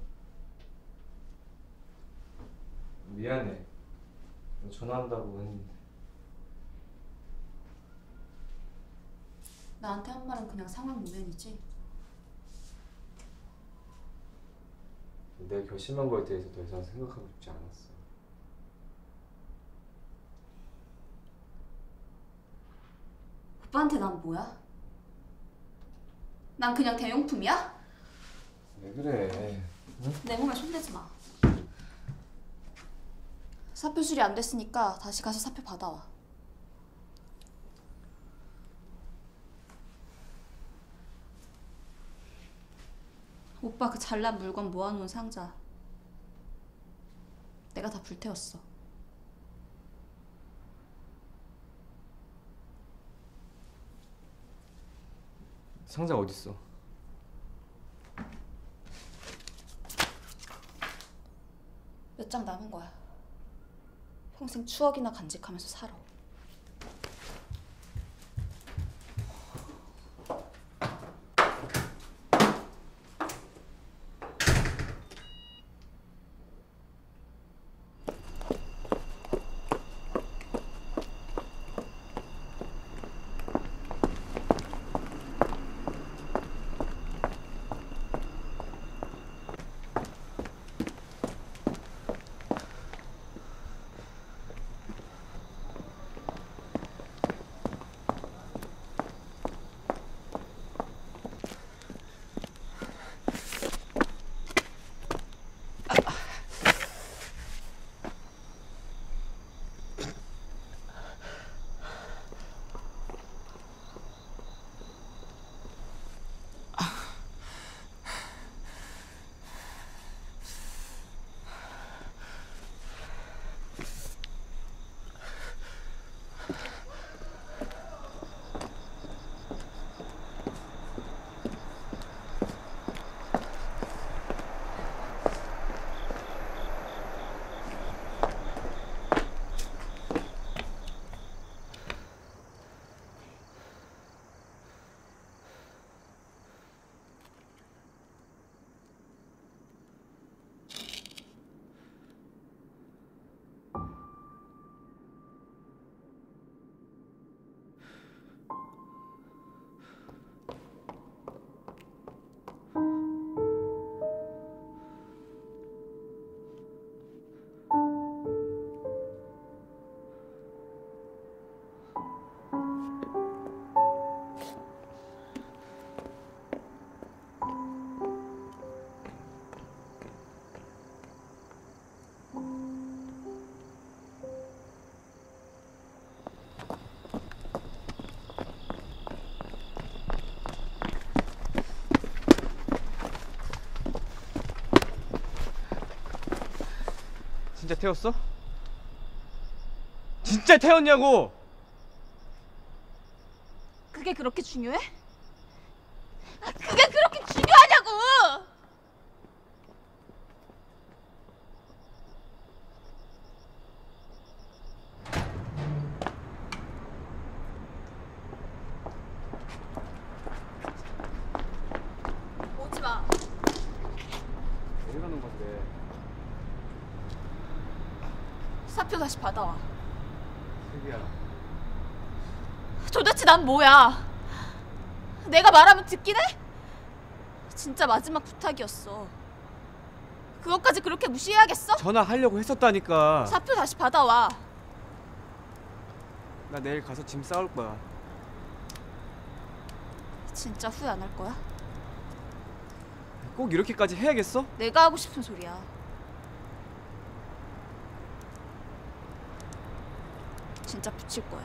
Speaker 10: 미안해. 너 전화한다고 했는데.
Speaker 12: 나한테 한 말은 그냥 상황 모면이지?
Speaker 10: 내가 결심한 거에 대해서 더 이상 생각하고 싶지 않았어.
Speaker 12: 오빠한테 난 뭐야? 난 그냥 대용품이야?
Speaker 10: 왜 그래? 응?
Speaker 12: 내 몸에 손대지 마.
Speaker 3: 사표 수리 안 됐으니까 다시 가서 사표 받아와. 오빠 그 잘난 물건 모아놓은 상자 내가 다 불태웠어.
Speaker 1: 상자 어딨어?
Speaker 3: 몇 장 남은 거야. 평생 추억이나 간직하면서 살아.
Speaker 1: 진짜 태웠어? 진짜 태웠냐고!
Speaker 7: 그게 그렇게 중요해? 그게 그렇게 중요하냐고! 오지 마.
Speaker 1: 어디 가는 건데?
Speaker 7: 사표 다시 받아와.
Speaker 1: 슬기야.
Speaker 7: 도대체 난 뭐야? 내가 말하면 듣긴 해? 진짜 마지막 부탁이었어. 그것까지 그렇게 무시해야겠어?
Speaker 1: 전화하려고 했었다니까.
Speaker 7: 사표 다시 받아와.
Speaker 1: 나 내일 가서 짐 싸올 거야.
Speaker 7: 진짜 후회 안 할 거야?
Speaker 1: 꼭 이렇게까지 해야겠어?
Speaker 7: 내가 하고 싶은 소리야. 진짜 붙일 거야.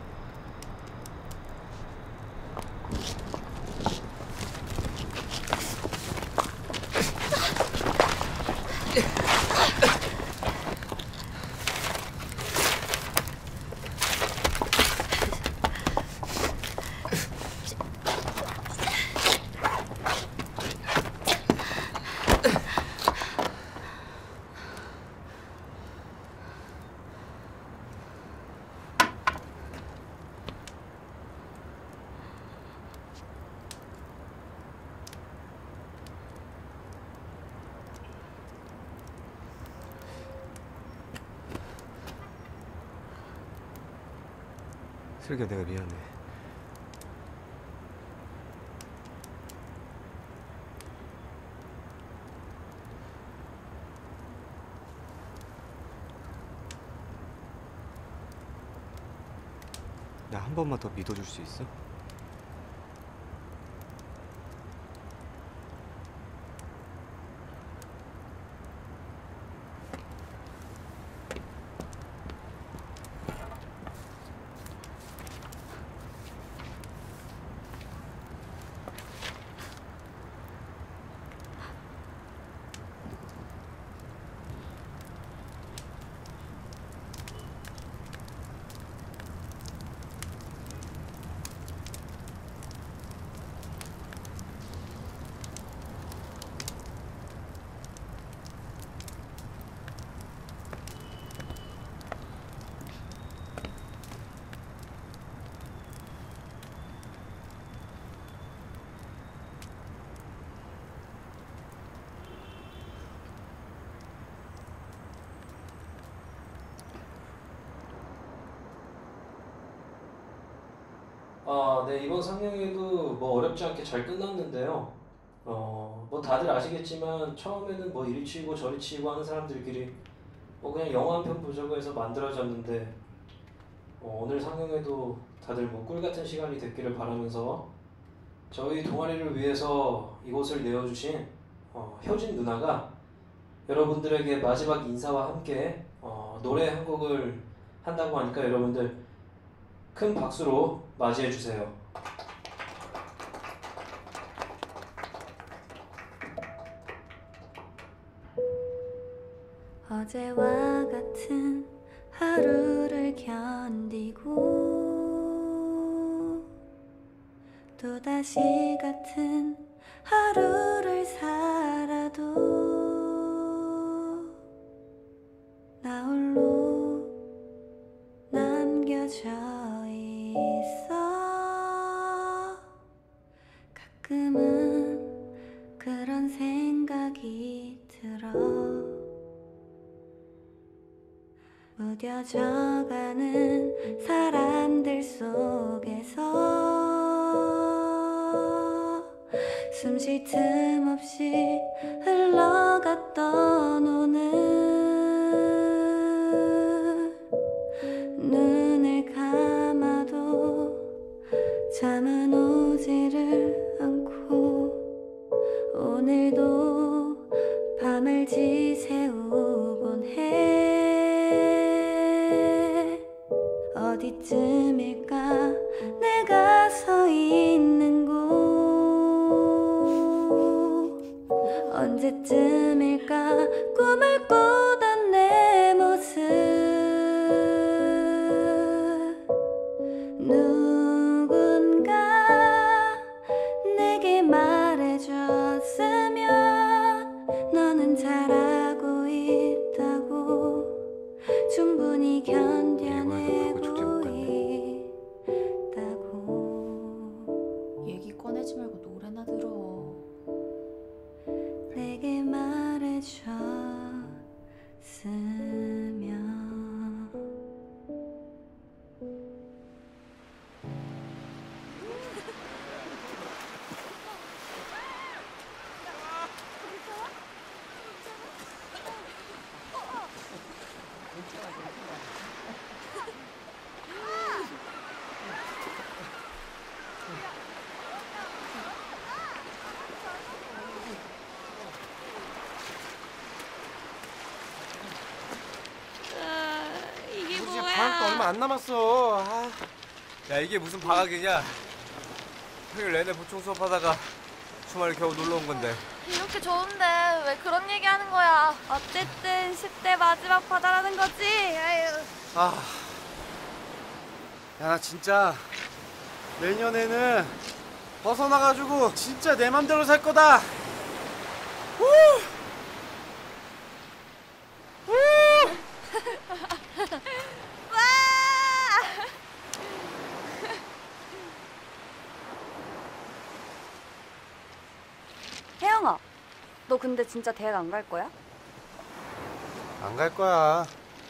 Speaker 1: 슬기야, 내가 미안해. 나 한 번만 더 믿어줄 수 있어?
Speaker 11: 네, 이번 상영회도 뭐 어렵지 않게 잘 끝났는데요. 뭐 다들 아시겠지만 처음에는 뭐 이리 치고 저리 치고 하는 사람들끼리 뭐 그냥 영화 한 편 보자고 해서 만들어졌는데 오늘 상영회도 다들 뭐 꿀 같은 시간이 됐기를 바라면서 저희 동아리를 위해서 이곳을 내어주신 효진 누나가 여러분들에게 마지막 인사와 함께 노래 한 곡을 한다고 하니까 여러분들 큰 박수로 맞이해 주세요.
Speaker 13: 어제와 같은 하루를 견디고 또다시 같은 하루를 살아도 나 홀로 남겨져 있어. 가끔은 그런 생각이 들어. 무뎌져가는 사람들 속에서 숨 쉴 틈 없이 흘러갔던 오늘 눈을 감아도 잠은 오지를 않고 오늘도 밤을 지새우곤 해. 어디쯤일까 내가 서 있는 곳. 언제쯤일까 꿈을 꾸던 내 모습. 누군가 내게 말해줬으면 너는 잘하고 있다고, 충분히 견뎌내고 있다고.
Speaker 12: 얘기 꺼내지 말고 노래나 들어.
Speaker 13: 내게 말해줬으면.
Speaker 12: 이게
Speaker 4: 이제 방학도 얼마 안 남았어. 아.
Speaker 1: 야, 이게 무슨 방학이냐? 평일 내내 보충 수업하다가 주말에 겨우 놀러 온 건데.
Speaker 8: 이렇게 좋은데 왜 그런 얘기 하는 거야? 어쨌든 10대 마지막 바다라는 거지. 아유.
Speaker 4: 아. 야, 나 진짜 내년에는 벗어나가지고 진짜 내 맘대로 살 거다. 후! 후!
Speaker 8: 와!
Speaker 14: 혜영아, 너 근데 진짜 대학 안 갈 거야?
Speaker 4: 안 갈 거야.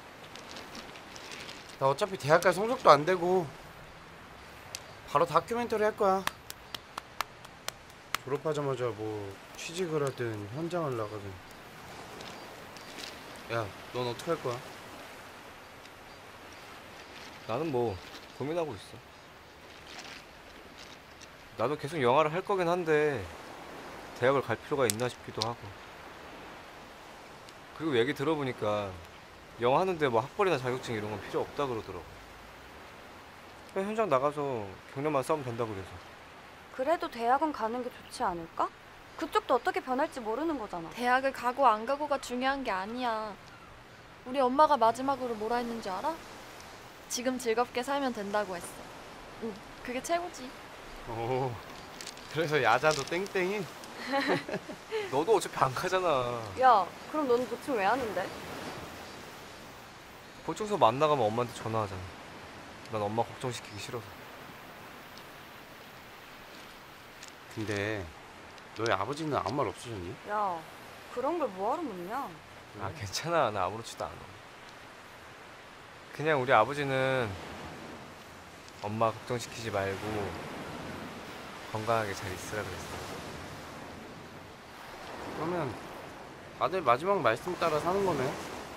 Speaker 4: 나 어차피 대학 갈 성적도 안 되고 바로 다큐멘터리 할 거야. 졸업하자마자 뭐 취직을 하든 현장을 나가든. 야, 넌 어떻게 할 거야?
Speaker 1: 나는 뭐 고민하고 있어. 나도 계속 영화를 할 거긴 한데 대학을 갈 필요가 있나 싶기도 하고. 그리고 얘기 들어보니까 영화 하는데 뭐 학벌이나 자격증 이런 건 필요 없다 그러더라고. 그냥 현장 나가서 경력만 쌓으면 된다 그래서.
Speaker 14: 그래도 대학은 가는 게 좋지 않을까? 그쪽도 어떻게 변할지 모르는 거잖아.
Speaker 8: 대학을 가고 안 가고가 중요한 게 아니야. 우리 엄마가 마지막으로 뭐라 했는지 알아? 지금 즐겁게 살면 된다고 했어. 응, 그게 최고지.
Speaker 4: 오, 그래서 야자도 땡땡이?
Speaker 1: 너도 어차피 안 가잖아.
Speaker 14: 야, 그럼 너는 보충 왜 하는데?
Speaker 1: 보충 수업 안 나가면 엄마한테 전화하잖아. 난 엄마 걱정시키기 싫어서.
Speaker 4: 근데 너희 아버지는 아무 말 없으셨니?
Speaker 14: 야, 그런 걸 뭐하러 묻냐?
Speaker 1: 아, 괜찮아. 나 아무렇지도 않아. 그냥 우리 아버지는
Speaker 10: 엄마 걱정시키지 말고 건강하게 잘 있으라 그랬어.
Speaker 4: 그러면 아들 마지막 말씀 따라 사는 거네.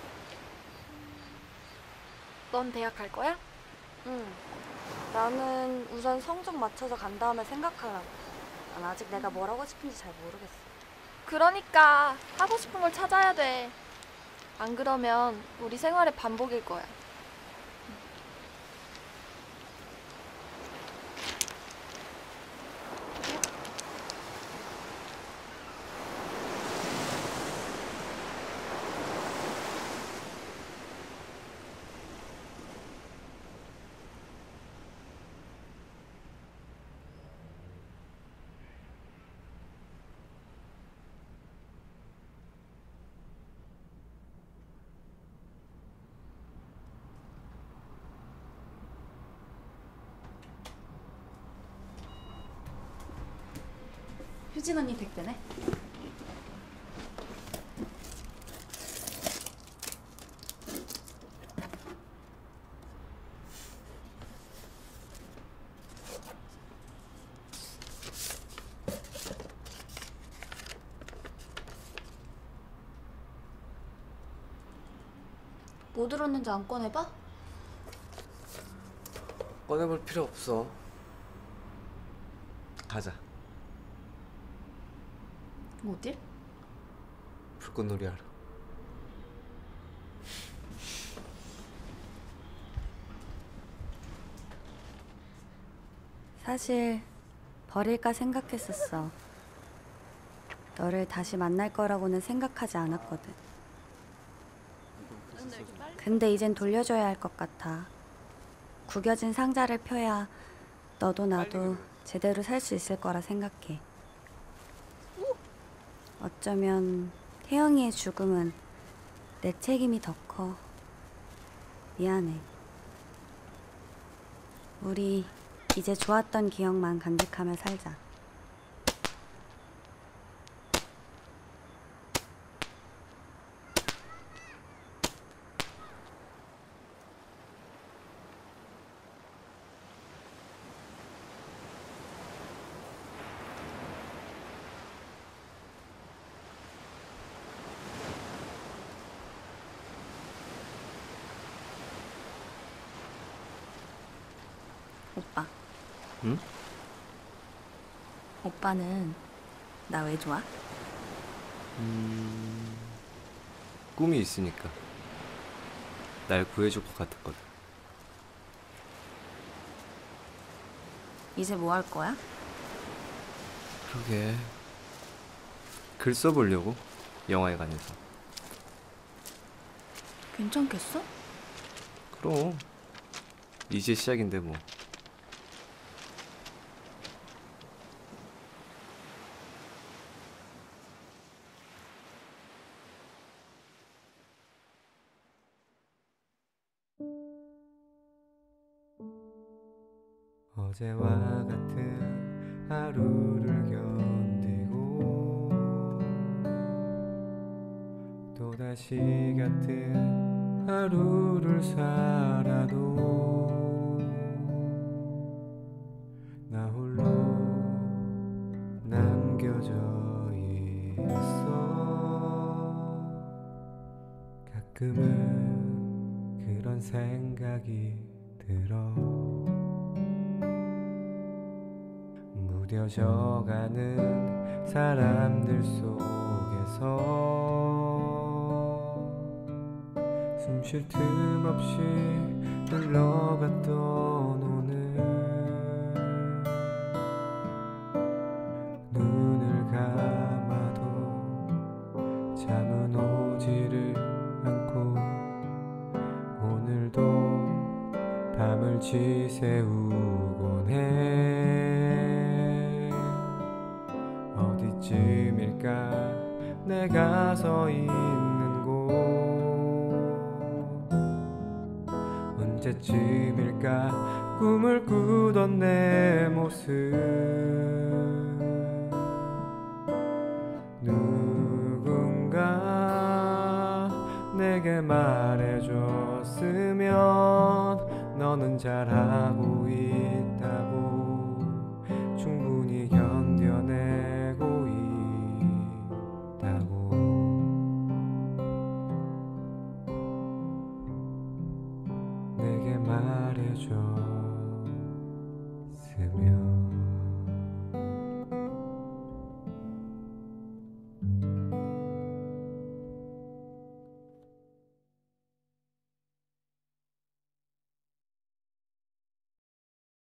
Speaker 8: 넌 대학 갈 거야?
Speaker 14: 응. 나는 우선 성적 맞춰서 간 다음에 생각하라고. 난 아직 내가 뭘 하고 싶은지 잘 모르겠어.
Speaker 8: 그러니까 하고 싶은 걸 찾아야 돼. 안 그러면 우리 생활의 반복일 거야.
Speaker 12: 효진 언니 택배네. 뭐 들었는지 안 꺼내봐?
Speaker 10: 꺼내볼 필요 없어. 가자.
Speaker 12: 어딜?
Speaker 10: 불꽃놀이 하러.
Speaker 14: 사실 버릴까 생각했었어. 너를 다시 만날 거라고는 생각하지 않았거든. 근데 이젠 돌려줘야 할 것 같아. 구겨진 상자를 펴야 너도 나도 제대로 살 수 있을 거라 생각해. 어쩌면 태영이의 죽음은 내 책임이 더 커. 미안해. 우리 이제 좋았던 기억만 간직하며 살자.
Speaker 12: 오빠.
Speaker 10: 응?
Speaker 12: 오빠는 나 왜 좋아?
Speaker 10: 꿈이 있으니까. 날 구해줄 것 같았거든.
Speaker 12: 이제 뭐 할 거야?
Speaker 10: 그러게. 글 써보려고. 영화회관에서.
Speaker 12: 괜찮겠어?
Speaker 10: 그럼. 이제 시작인데 뭐. 어제와 같은 하루를 견디고 또다시 같은 하루를 살아도 나 홀로 남겨져 있어. 가끔은 그런 생각이 들어. 무뎌져가는 사람들 속에서 숨 쉴 틈 없이 흘러갔던 오늘, 눈을 감아도 잠은 오지를 않고 오늘도 밤을 지새우곤 해. 어디쯤일까 내가 서 있는 곳, 언제쯤일까 꿈을 꾸던 내 모습. 누군가 내게 말해줬으면
Speaker 15: 너는 잘하고 있다고 충분히 견뎌내고 있다고 내게 말해줬으면